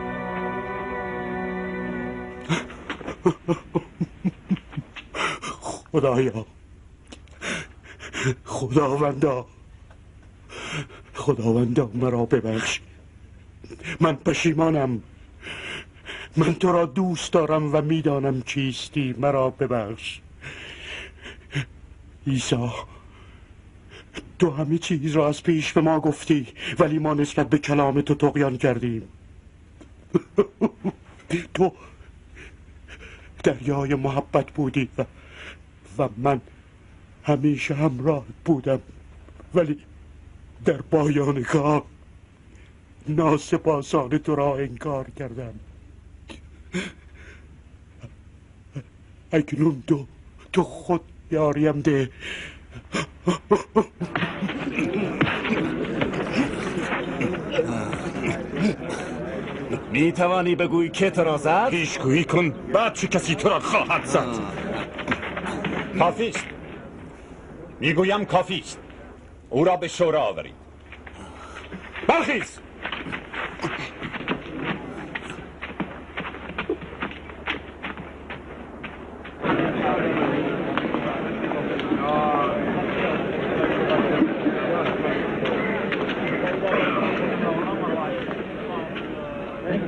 خدایا، خداوندا، خداوندا مرا ببخش. من پشیمانم. من تو را دوست دارم و میدانم چیستی. مرا ببخش. عیسی، تو همه چیز را از پیش به ما گفتی، ولی ما نسبت به کلام تو طغیان کردیم. تو دریای محبت بودی و, و من همیشه همراه بودم، ولی در پایان کار ناسپاسانه تو را انکار کردم. اکنون تو تو خود یاریم ده. می توانی بگویی که تو را زد؟ پیشگویی کن، بعد چه کسی تو را خواهد زد. کافیست. میگویم کافیست. او را به شورا آورید. برخیز.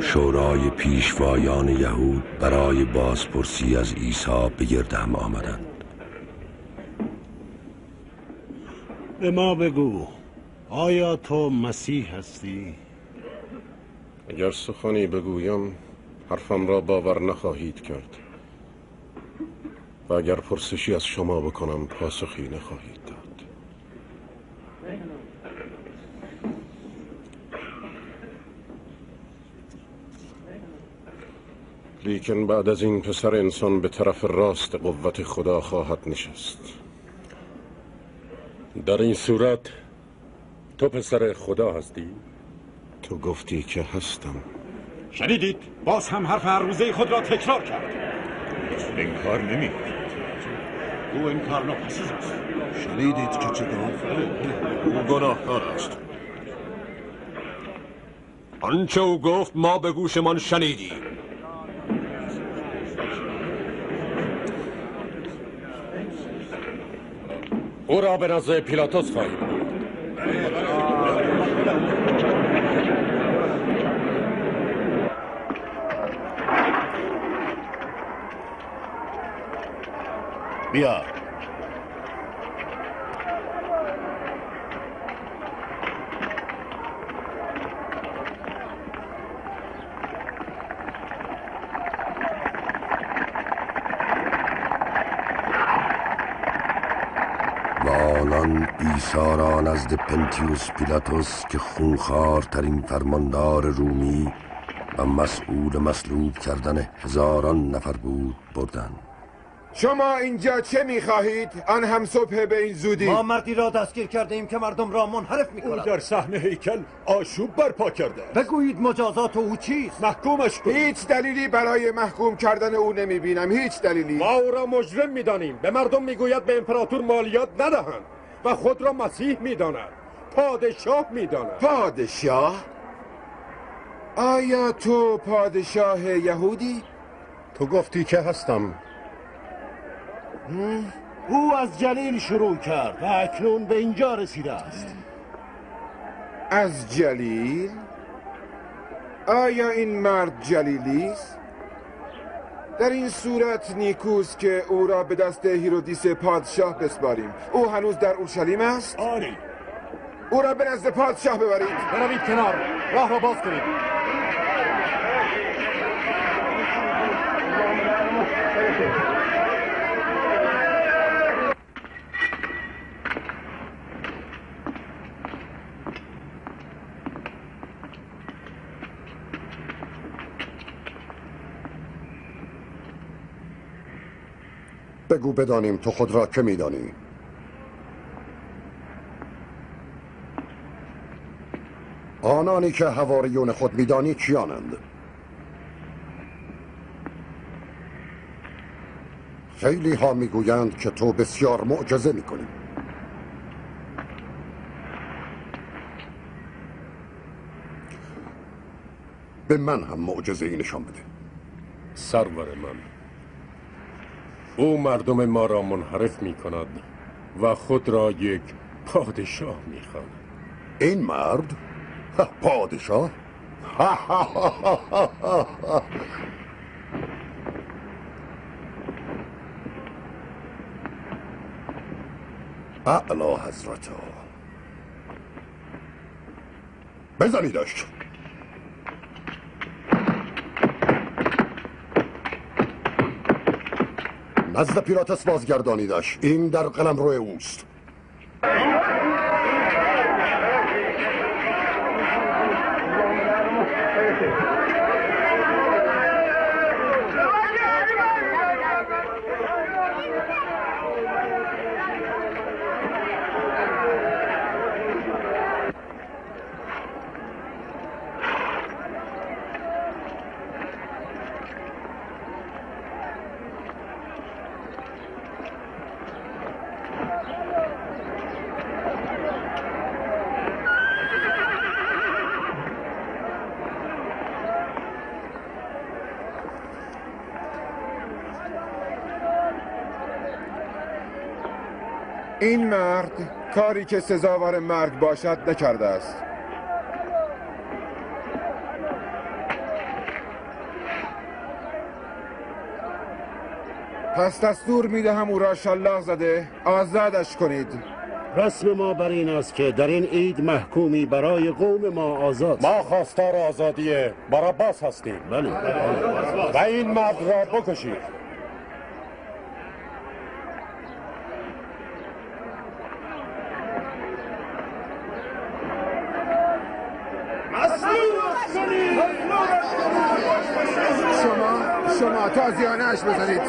شورای پیشوایان یهود برای بازپرسی از عیسی به گرد هم آمدند. به ما بگو، آیا تو مسیح هستی؟ اگر سخنی بگویم حرفم را باور نخواهید کرد و اگر پرسشی از شما بکنم پاسخی نخواهید داد. لیکن بعد از این پسر انسان به طرف راست قوت خدا خواهد نشست. در این صورت تو پسر خدا هستی؟ تو گفتی که هستم. شنیدید؟ باز هم حرف هر روزه خود را تکرار کرد. انکار نمی او انکار ناپذیر است. شنیدید که چه گفت؟ او گناهکار است. آنچه او گفت ما به گوشمان شنیدیم. او را به نزد پیلاتوس خواهیم برد. بیا. و آنان عیسی را نزد پنتیوس پیلاتوس که خونخوارترین فرماندار رومی و مسئول مصلوب کردن هزاران نفر بود بردند. شما اینجا چه میخواهید؟ آن هم صبح به این زودی. ما مردی را دستگیر کرده ایم که مردم را منحرف میکند. او در صحن هیکل آشوب برپا کرده. بگویید مجازات او چیست؟ محکومش کنید. هیچ دلیلی برای محکوم کردن او نمیبینم. هیچ دلیلی. ما او را مجرم میدانیم. به مردم میگوید به امپراتور مالیات ندهند و خود را مسیح میداند. پادشاه میداند. پادشاه؟ آیا تو پادشاه یهودی؟ تو گفتی که هستم. او از جلیل شروع کرد و اکنون به اینجا رسیده است. از جلیل؟ آیا این مرد جلیلی است؟ در این صورت نیکوست که او را به دست هیرودیس پادشاه بسپاریم. او هنوز در اورشلیم است؟ آری. او را به نزد پادشاه ببرید. بروید کنار، راه را باز کنید. بگو بدانیم تو خود را که میدانی. آنانی که حواریون خود میدانی کیانند؟ خیلی ها میگویند که تو بسیار معجزه میکنی. به من هم معجزه ای نشان بده. سرور من، او مردم ما را منحرف می کند و خود را یک پادشاه می خواند. این مرد؟ پادشاه؟ اعلی حضرت، بزنیدش. نزد پیلاتوس بازگردانیدش. این در قلمرو اوست. این مرد کاری که سزاوار مرگ باشد نکرده است. پس دستور میدهم او را شلاق زده آزادش کنید. رسم ما بر این است که در این عید محکومی برای قوم ما آزاد. ما خواستار آزادی باراباس هستیم. بله. و این مرد را بکشید. شما شما تازیانه اش بزنید.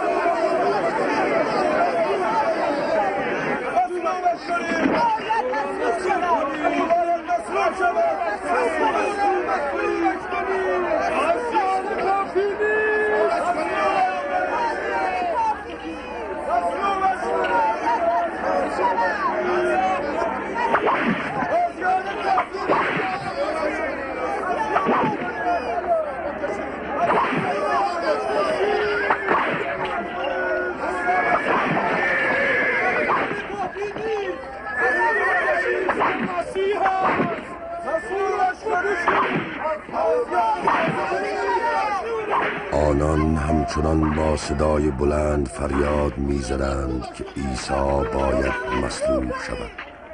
آنان همچنان با صدای بلند فریاد می‌زدند که عیسی باید مصلوب شود.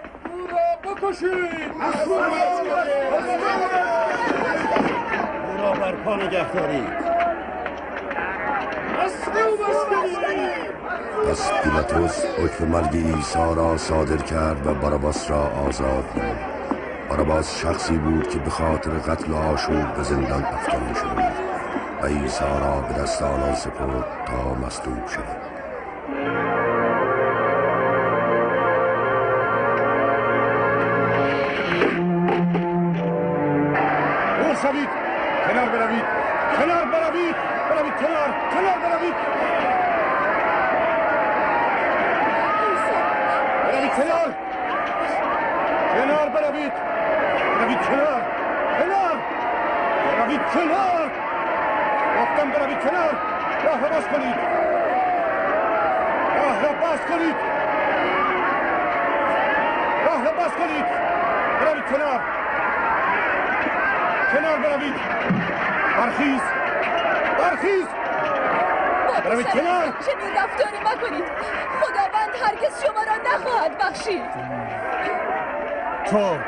او را بر پا نگه دارید. پس پیلاطوس حکم مرگ عیسی را صادر کرد و باراباس را آزاد نمود. باراباس شخصی بود که به خاطر قتل و آشوب به زندان افکنده شده بود و عیسی را به دست آنان سپرد تا مصلوب شود. دور شوید، کنار بروید، کنار بروید، بروید کنار، کنار بروید. بروید کنار، کنار بروید، بروید کنار، کنار، بروید کنار. گفتم بروید کنار. راه را باز کنید، راه را باز کنید، راه را باز کنید. بروید کنار، کنار بروید. برخیز، برخیز، بروید کنار. چنین رفتاری مکنید. خداوند هرگز شما را نخواهد بخشید. تو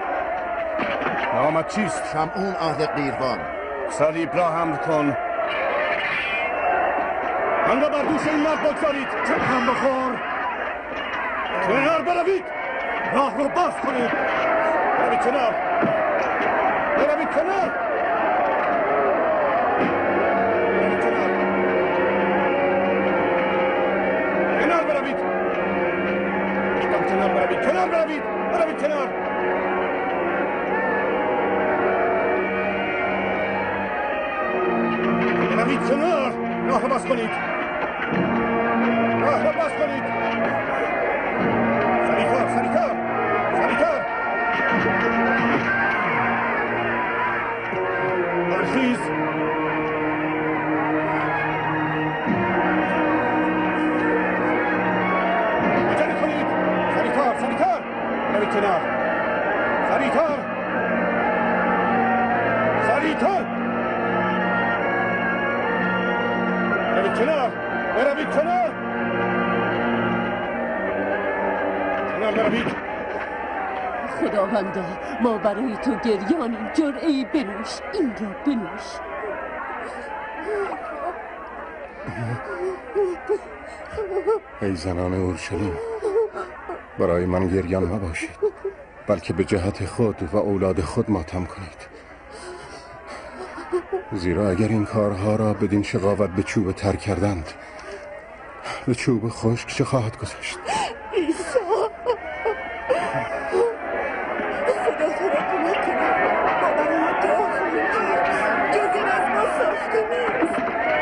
نامت چیست؟ شمعون اهل قیروان. صلیب را حمل کن. من را بر دوش این مرد بگذارید. هم بخور. کنار بروید. راه رو باز کنید. بروید کنار، بروید کنار، بروید کنار، کنار بروید. گفتم کنار بروید، کنار بروید، بروید کنار. بروید کنار. راه رو باز کنید، راه رو باز کنید. سریعتر، سریعتر، سریعتر. برخیز. عجله کنید. سریعتر، سریعتر. بروید کنار. سریعتر، سریعتر. بروید کنار، بروید کنار. کنار بروید. خداوندا ما برای تو گریانیم. جرعه‌ای بنوش، این را بنوش. ای زنان اورشلیم، برای من گریان مباشید، بلکه به جهت خود و اولاد خود ماتم کنید. زیرا اگر این کارها را بدین شقاوت به چوب تر کردند، به چوب خشک چه خواهد گذشت؟ عیسی، خدا تو را کمک کنه. ما برای تو خواهیم کرد. جز این از ما ساخته نیست.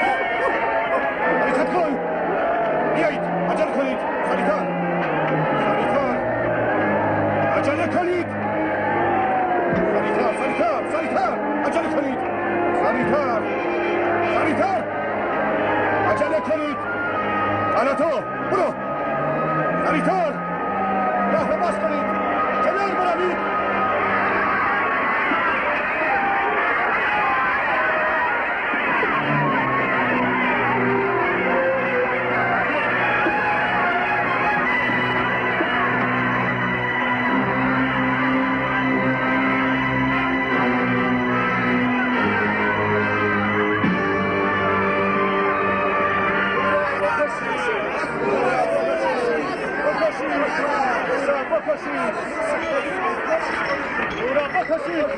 حرکت کن. بیایید، عجله کنید. سریعتر، سریعتر، عجله کنید. سریعتر، سریعتر، سریعتر، عجله کنید. سریعتر، سریعتر، عجله کنید. حالا تو برو. سریعتر، راه رو باز کنید. بکشید او را بکشید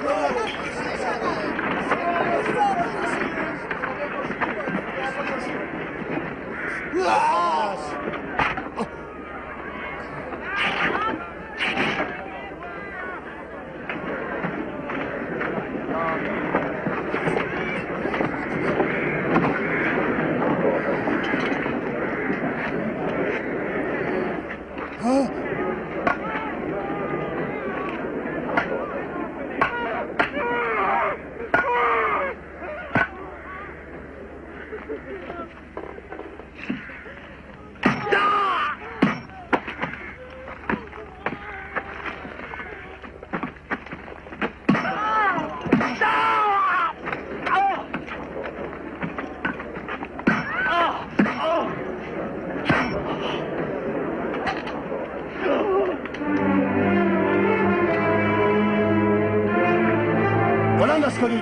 بلندش کنید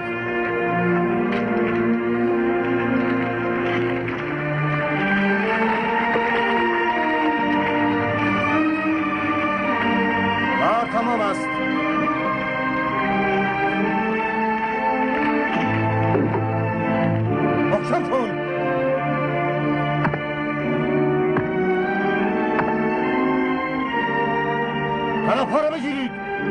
کار تمام است محکم کن کلاغ‌ها را بگیرید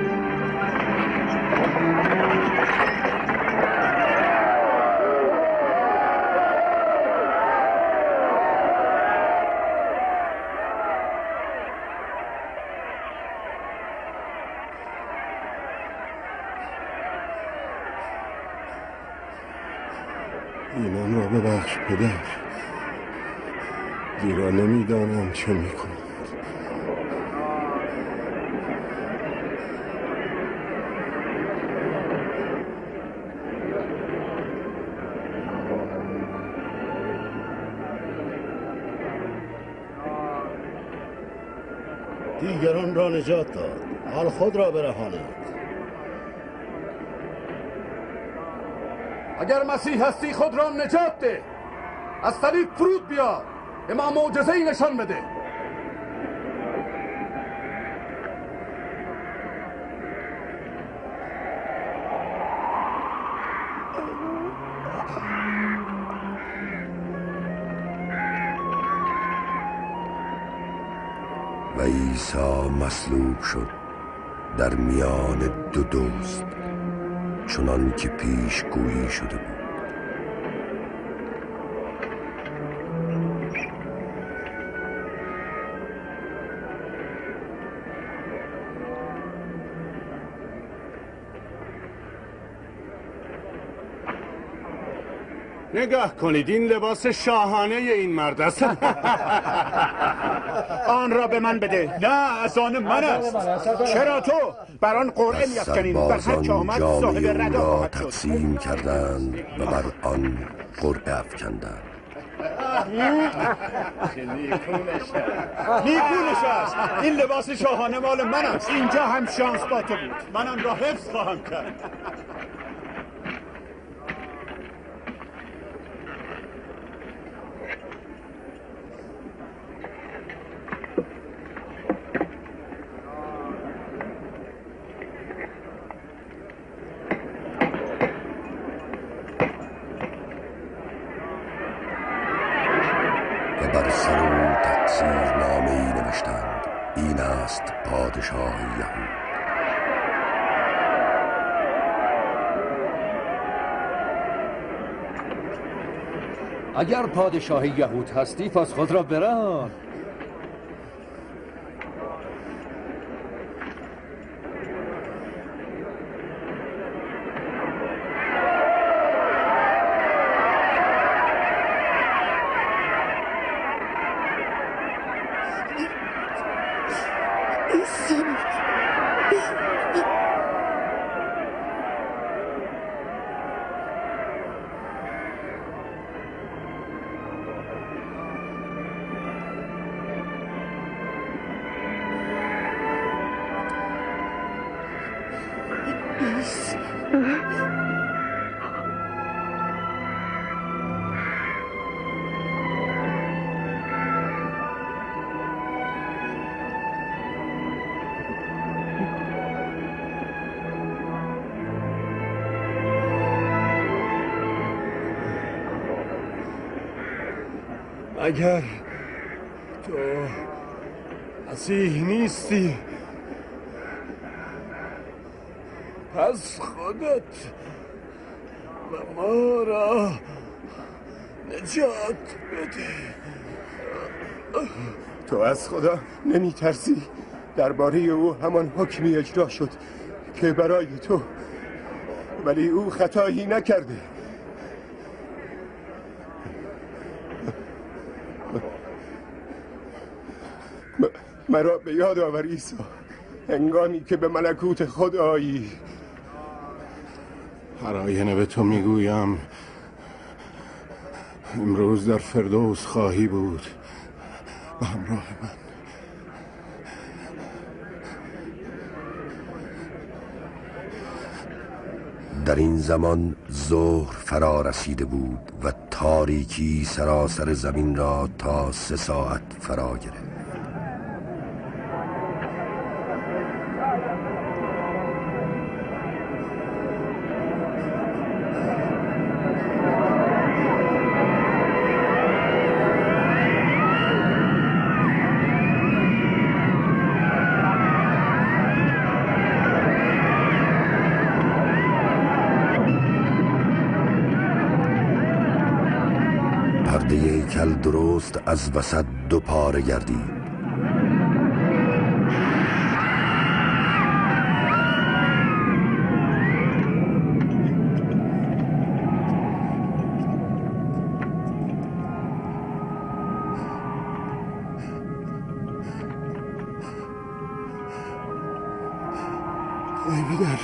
اینم را ببخش پدر زیرا نمیدانم چه میکنم دیگران را نجات داد حال خود را برهانید اگر مسیح هستی خود را نجات ده از صلیب فرود بیا به ما معجزه‌ای نشان بده و عیسی مصلوب شد در میان دو دوست چنان که پیش گویی شده بود. نگاه کنید این لباس شاهانه این مرد است آن را به من بده نه از آن من است چرا تو بر آن قرعه می‌افکنیم و هر که آمد صاحب ردا را خواهد شد تقسیم کردند و بر آن قرعه افکندند. نیکونش است این لباس شاهانه مال من است اینجا هم شانس با تو بود من آن را حفظ خواهم کرد و بر سر او تقصیر نامه‌ای نوشتند این است پادشاه یهود. اگر پادشاه یهود هستی پس خود را بران. اگر تو مسیح نیستی پس خودت و ما را نجات بده. تو از خدا نمی ترسی؟ درباره او همان حکمی اجرا شد که برای تو، ولی او خطایی نکرده. مرا به یاد آور عیسی، هنگامی که به ملکوت خود آیی. هر آینه به تو میگویم امروز در فردوس خواهی بود به همراه من. در این زمان ظهر فرا رسیده بود و تاریکی سراسر زمین را تا سه ساعت فرا گرفت. پرده هیکل درست از وسط دو پاره گردید. ای پدر،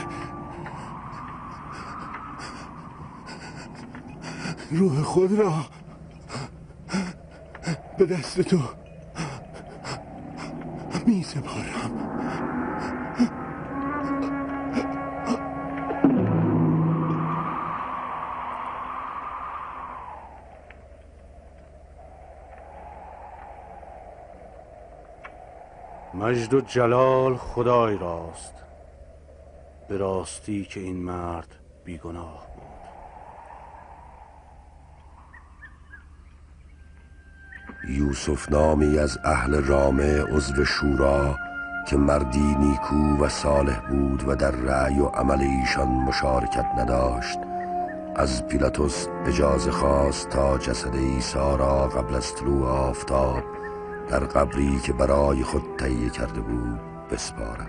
روح خود را به دست تو می سپارم. مجد و جلال خدای راست، به راستی که این مرد بیگناه بود. یوسف نامی از اهل رامه عضو شورا که مردی نیکو و صالح بود و در رأی و عمل ایشان مشارکت نداشت، از پیلاطس اجازه خواست تا جسد عیسی را قبل از طلوع آفتاب در قبری که برای خود تهیه کرده بود بسپارد.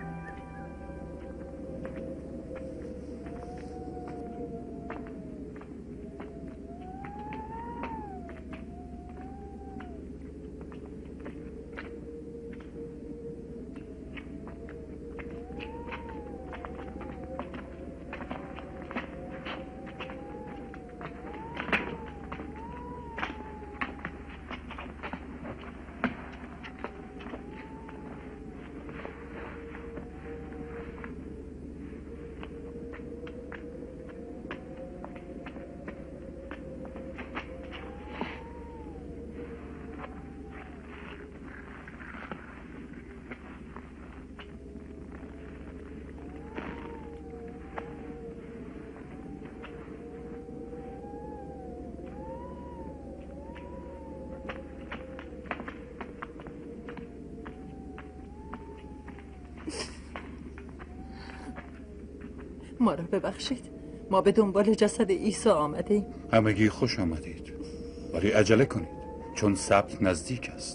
ما را ببخشید، ما به دنبال جسد عیسی آمده ایم. همگی خوش آمدید، ولی عجله کنید چون سبت نزدیک است.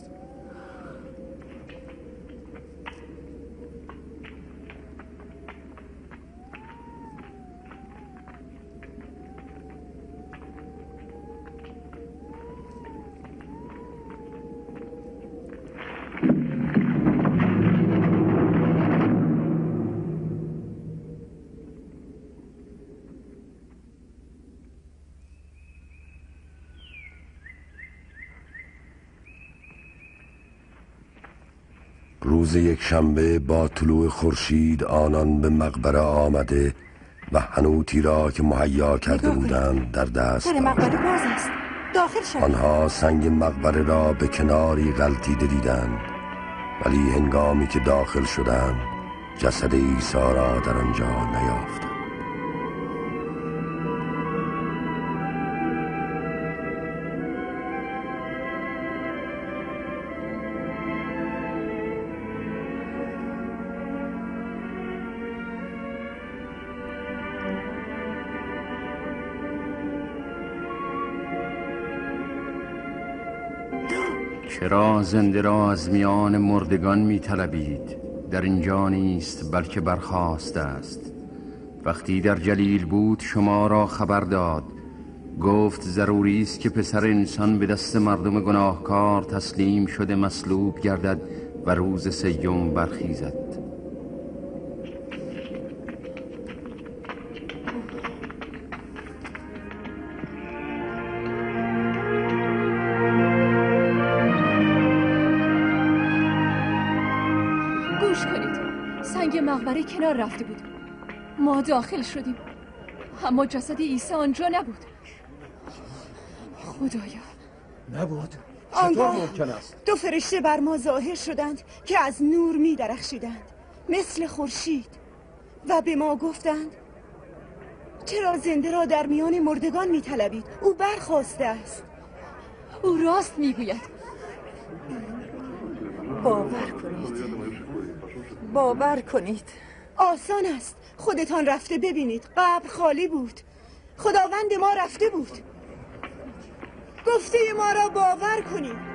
روز یک شنبه با طلوع خورشید آنان به مقبره آمده و حنوطی را که مهیا کرده بودند در دست در مقبره باز است، داخل شد. آنها سنگ مقبره را به کناری غلطیده دیدند، ولی هنگامی که داخل شدند جسد عیسی را در آنجا نیافتند. چرا زنده را از میان مردگان می طلبید؟ در اینجا نیست بلکه برخاسته است. وقتی در جلیل بود شما را خبر داد، گفت ضروری است که پسر انسان به دست مردم گناهکار تسلیم شده مصلوب گردد و روز سیوم برخیزد. گوش کنید، سنگ مقبره کنار رفته بود، ما داخل شدیم اما جسد عیسی آنجا نبود. خدایا نبود؟ آنگاه چطور ممکن است؟ دو فرشته بر ما ظاهر شدند که از نور می درخشیدند مثل خورشید و به ما گفتند چرا زنده را در میان مردگان می طلبید؟ او برخاسته است. او راست می گوید. باور کنید باور کنید آسان است، خودتان رفته ببینید. قبر خالی بود، خداوند ما رفته بود. گفته ما را باور کنید.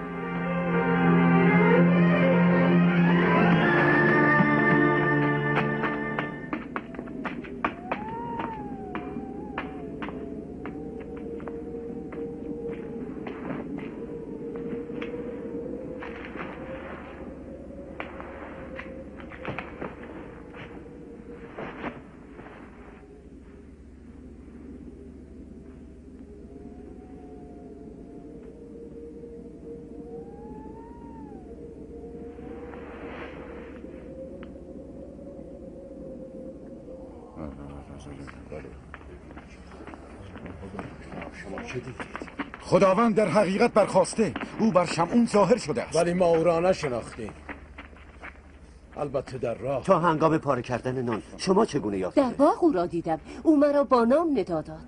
خداوند در حقیقت برخاسته، او بر شمعون ظاهر شده است. ولی ما او را نشناختیم. البته در راه. تا هنگام پاره کردن نان شما چگونه یافتید؟ در باغ او را دیدم، او مرا با نام ندا داد.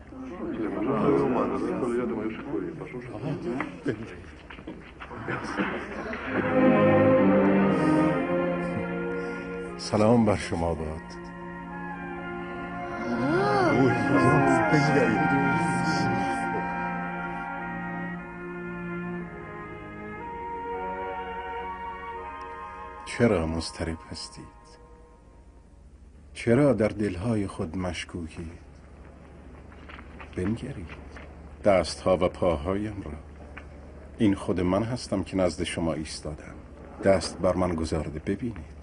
سلام بر شما باد. چرا مضطرب هستید؟ چرا در دلهای خود مشکوکید؟ بنگرید دستها و پاهایم را. این خود من هستم که نزد شما ایستادم. دست بر من گذارده ببینید.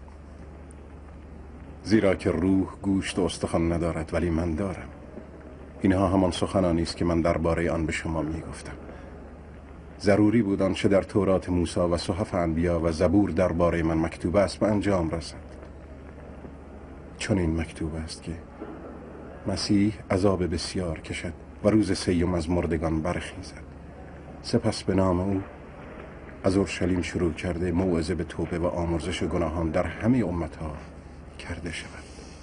زیرا که روح گوشت و استخوان ندارد ولی من دارم. اینها همان سخنانی است که من درباره آن به شما میگفتم. ضروری بود آنچه در تورات موسی و صحف انبیا و زبور درباره من مکتوب است به انجام رسد. چون این مکتوب است که مسیح عذاب بسیار کشد و روز سیوم از مردگان برخیزد. سپس به نام او از اورشلیم شروع کرده موعظه به توبه و آمرزش گناهان در همه امتها کرده شود.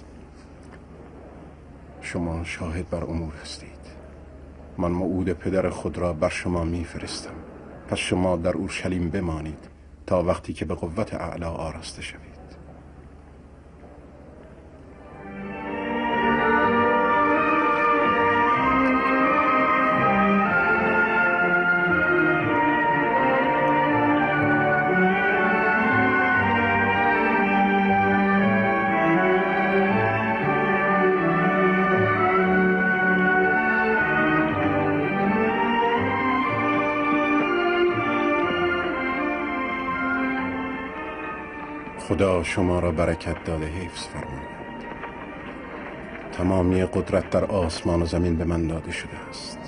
شما شاهد بر امور هستید. من موعود پدر خود را بر شما میفرستم. پس شما در اورشلیم بمانید تا وقتی که به قوت اعلی آراسته شوید. خدا شما را برکت داده حفظ فرماید. تمامی قدرت در آسمان و زمین به من داده شده است.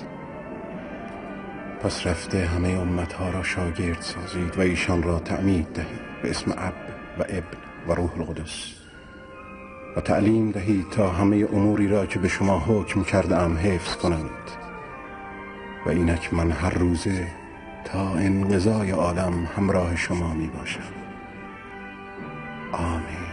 پس رفته همه امتها را شاگرد سازید و ایشان را تعمید دهید به اسم اب و ابن و روح القدس و تعلیم دهید تا همه اموری را که به شما حکم کرده ام حفظ کنند. و اینک من هر روزه تا انقضای عالم همراه شما می باشم. آمین.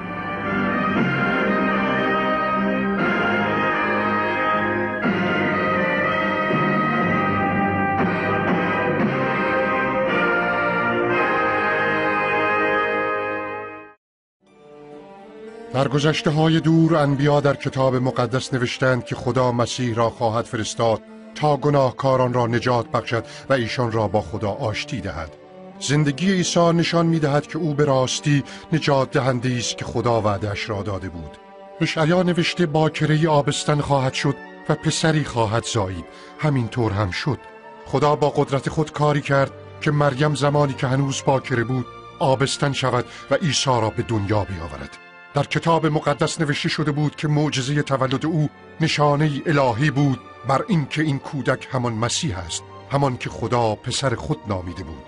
در گذشته های دور انبیا در کتاب مقدس نوشتند که خدا مسیح را خواهد فرستاد تا گناهکاران را نجات بخشد و ایشان را با خدا آشتی دهد. زندگی عیسی نشان می‌دهد که او به راستی نجات دهنده است که خدا وعده‌اش را داده بود. اشعیا نوشته باکره آبستن خواهد شد و پسری خواهد زایید. همینطور هم شد. خدا با قدرت خود کاری کرد که مریم زمانی که هنوز باکره بود آبستن شود و عیسی را به دنیا بیاورد. در کتاب مقدس نوشته شده بود که معجزه تولد او نشانه الهی بود بر این که این کودک همان مسیح است، همان که خدا پسر خود نامیده بود.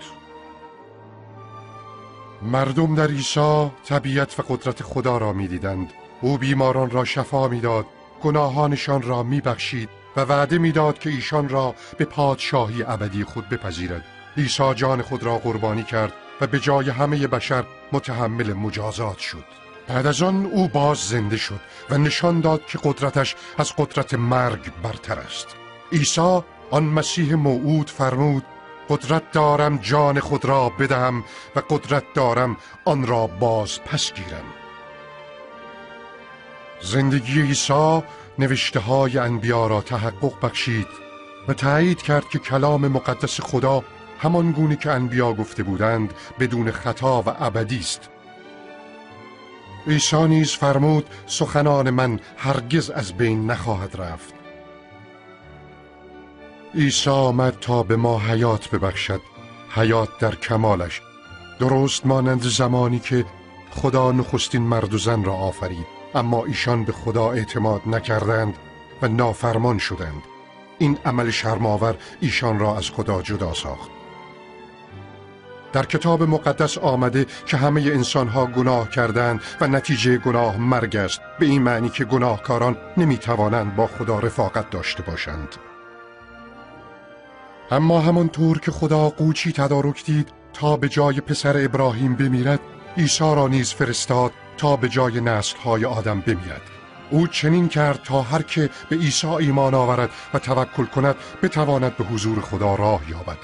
مردم در عیسی طبیعت و قدرت خدا را می‌دیدند. او بیماران را شفا می‌داد، گناهانشان را می‌بخشید و وعده می‌داد که ایشان را به پادشاهی ابدی خود بپذیرد. عیسی جان خود را قربانی کرد و به جای همه بشر متحمل مجازات شد. بعد از آن او باز زنده شد و نشان داد که قدرتش از قدرت مرگ برتر است. عیسی آن مسیح موعود فرمود: قدرت دارم جان خود را بدهم و قدرت دارم آن را باز پس گیرم. زندگی عیسی نوشته های انبیا را تحقق بخشید و تایید کرد که کلام مقدس خدا همان گونه که انبیا گفته بودند بدون خطا و ابدی است. عیسی نیز فرمود: سخنان من هرگز از بین نخواهد رفت. عیسی آمد تا به ما حیات ببخشد، حیات در کمالش، درست مانند زمانی که خدا نخستین مرد و زن را آفرید، اما ایشان به خدا اعتماد نکردند و نافرمان شدند. این عمل شرم‌آور ایشان را از خدا جدا ساخت. در کتاب مقدس آمده که همه انسانها گناه کردند و نتیجه گناه مرگ است، به این معنی که گناهکاران نمیتوانند با خدا رفاقت داشته باشند. اما همانطور که خدا قوچی تدارک دید تا به جای پسر ابراهیم بمیرد، عیسی را نیز فرستاد تا به جای نسل‌های آدم بمیرد. او چنین کرد تا هر که به عیسی ایمان آورد و توکل کند بتواند به حضور خدا راه یابد.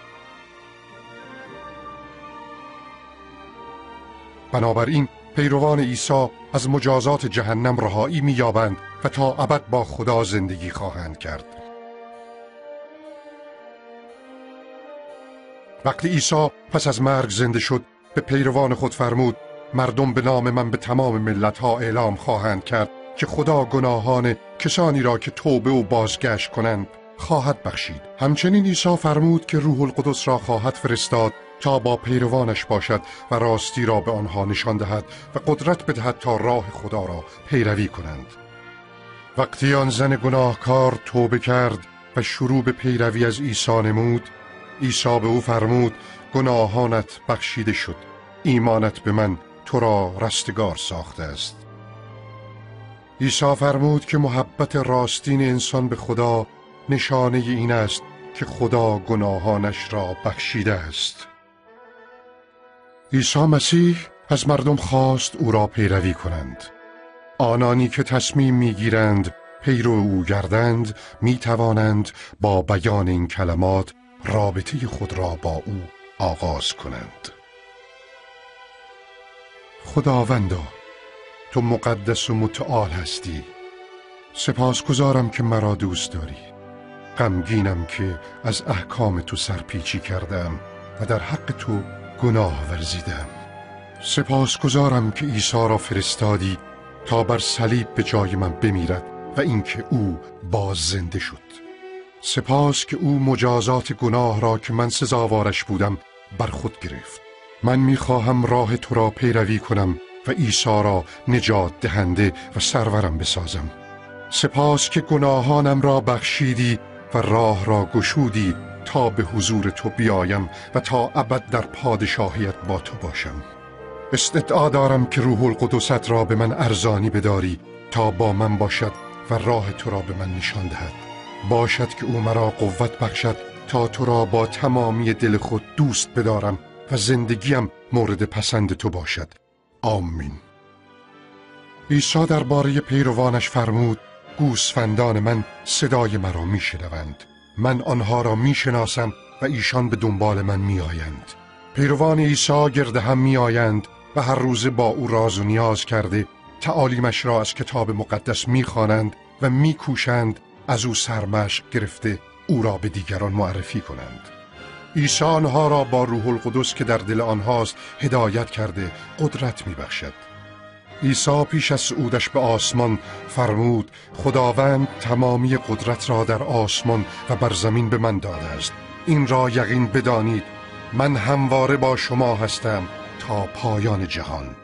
بنابراین پیروان عیسی از مجازات جهنم رهایی می‌یابند و تا ابد با خدا زندگی خواهند کرد. وقتی عیسی پس از مرگ زنده شد، به پیروان خود فرمود: مردم به نام من به تمام ملت‌ها اعلام خواهند کرد که خدا گناهان کسانی را که توبه و بازگشت کنند خواهد بخشید. همچنین عیسی فرمود که روح القدس را خواهد فرستاد تا با پیروانش باشد و راستی را به آنها نشان دهد و قدرت بدهد تا راه خدا را پیروی کنند. وقتی آن زن گناهکار توبه کرد و شروع به پیروی از عیسی نمود، عیسی به او فرمود: گناهانت بخشیده شد، ایمانت به من تو را رستگار ساخته است. عیسی فرمود که محبت راستین انسان به خدا نشانه این است که خدا گناهانش را بخشیده است. عیسی مسیح از مردم خواست او را پیروی کنند. آنانی که تصمیم میگیرند پیرو او گردند می توانند با بیان این کلمات رابطه خود را با او آغاز کنند. خداوندا، تو مقدس و متعال هستی. سپاسگزارم که مرا دوست داری. غمگینم که از احکام تو سرپیچی کردم و در حق تو گناه ورزیدم. سپاسگزارم که عیسی را فرستادی تا بر صلیب به جای من بمیرد و اینکه او باز زنده شد. سپاس که او مجازات گناه را که من سزاوارش بودم بر خود گرفت. من میخواهم راه تو را پیروی کنم و عیسی را نجات دهنده و سرورم بسازم. سپاس که گناهانم را بخشیدی و راه را گشودی تا به حضور تو بیایم و تا ابد در پادشاهیت با تو باشم. استدعا دارم که روح القدست را به من ارزانی بداری تا با من باشد و راه تو را به من نشان دهد. باشد که او مرا قوت بخشد تا تو را با تمامی دل خود دوست بدارم و زندگیم مورد پسند تو باشد. آمین. عیسی درباره پیروانش فرمود: گوسفندان من صدای مرا میشنوند. من آنها را میشناسم و ایشان به دنبال من میآیند. پیروان عیسی گرد هم میآیند و هر روز با او راز و نیاز کرده تعالیمش را از کتاب مقدس میخوانند و میکوشند از او سرمشق گرفته او را به دیگران معرفی کنند. عیسی آنها را با روح القدس که در دل آنهاست هدایت کرده قدرت می بخشد. عیسی پیش از صعودش به آسمان فرمود خداوند تمامی قدرت را در آسمان و بر زمین به من داده است. این را یقین بدانید من همواره با شما هستم تا پایان جهان.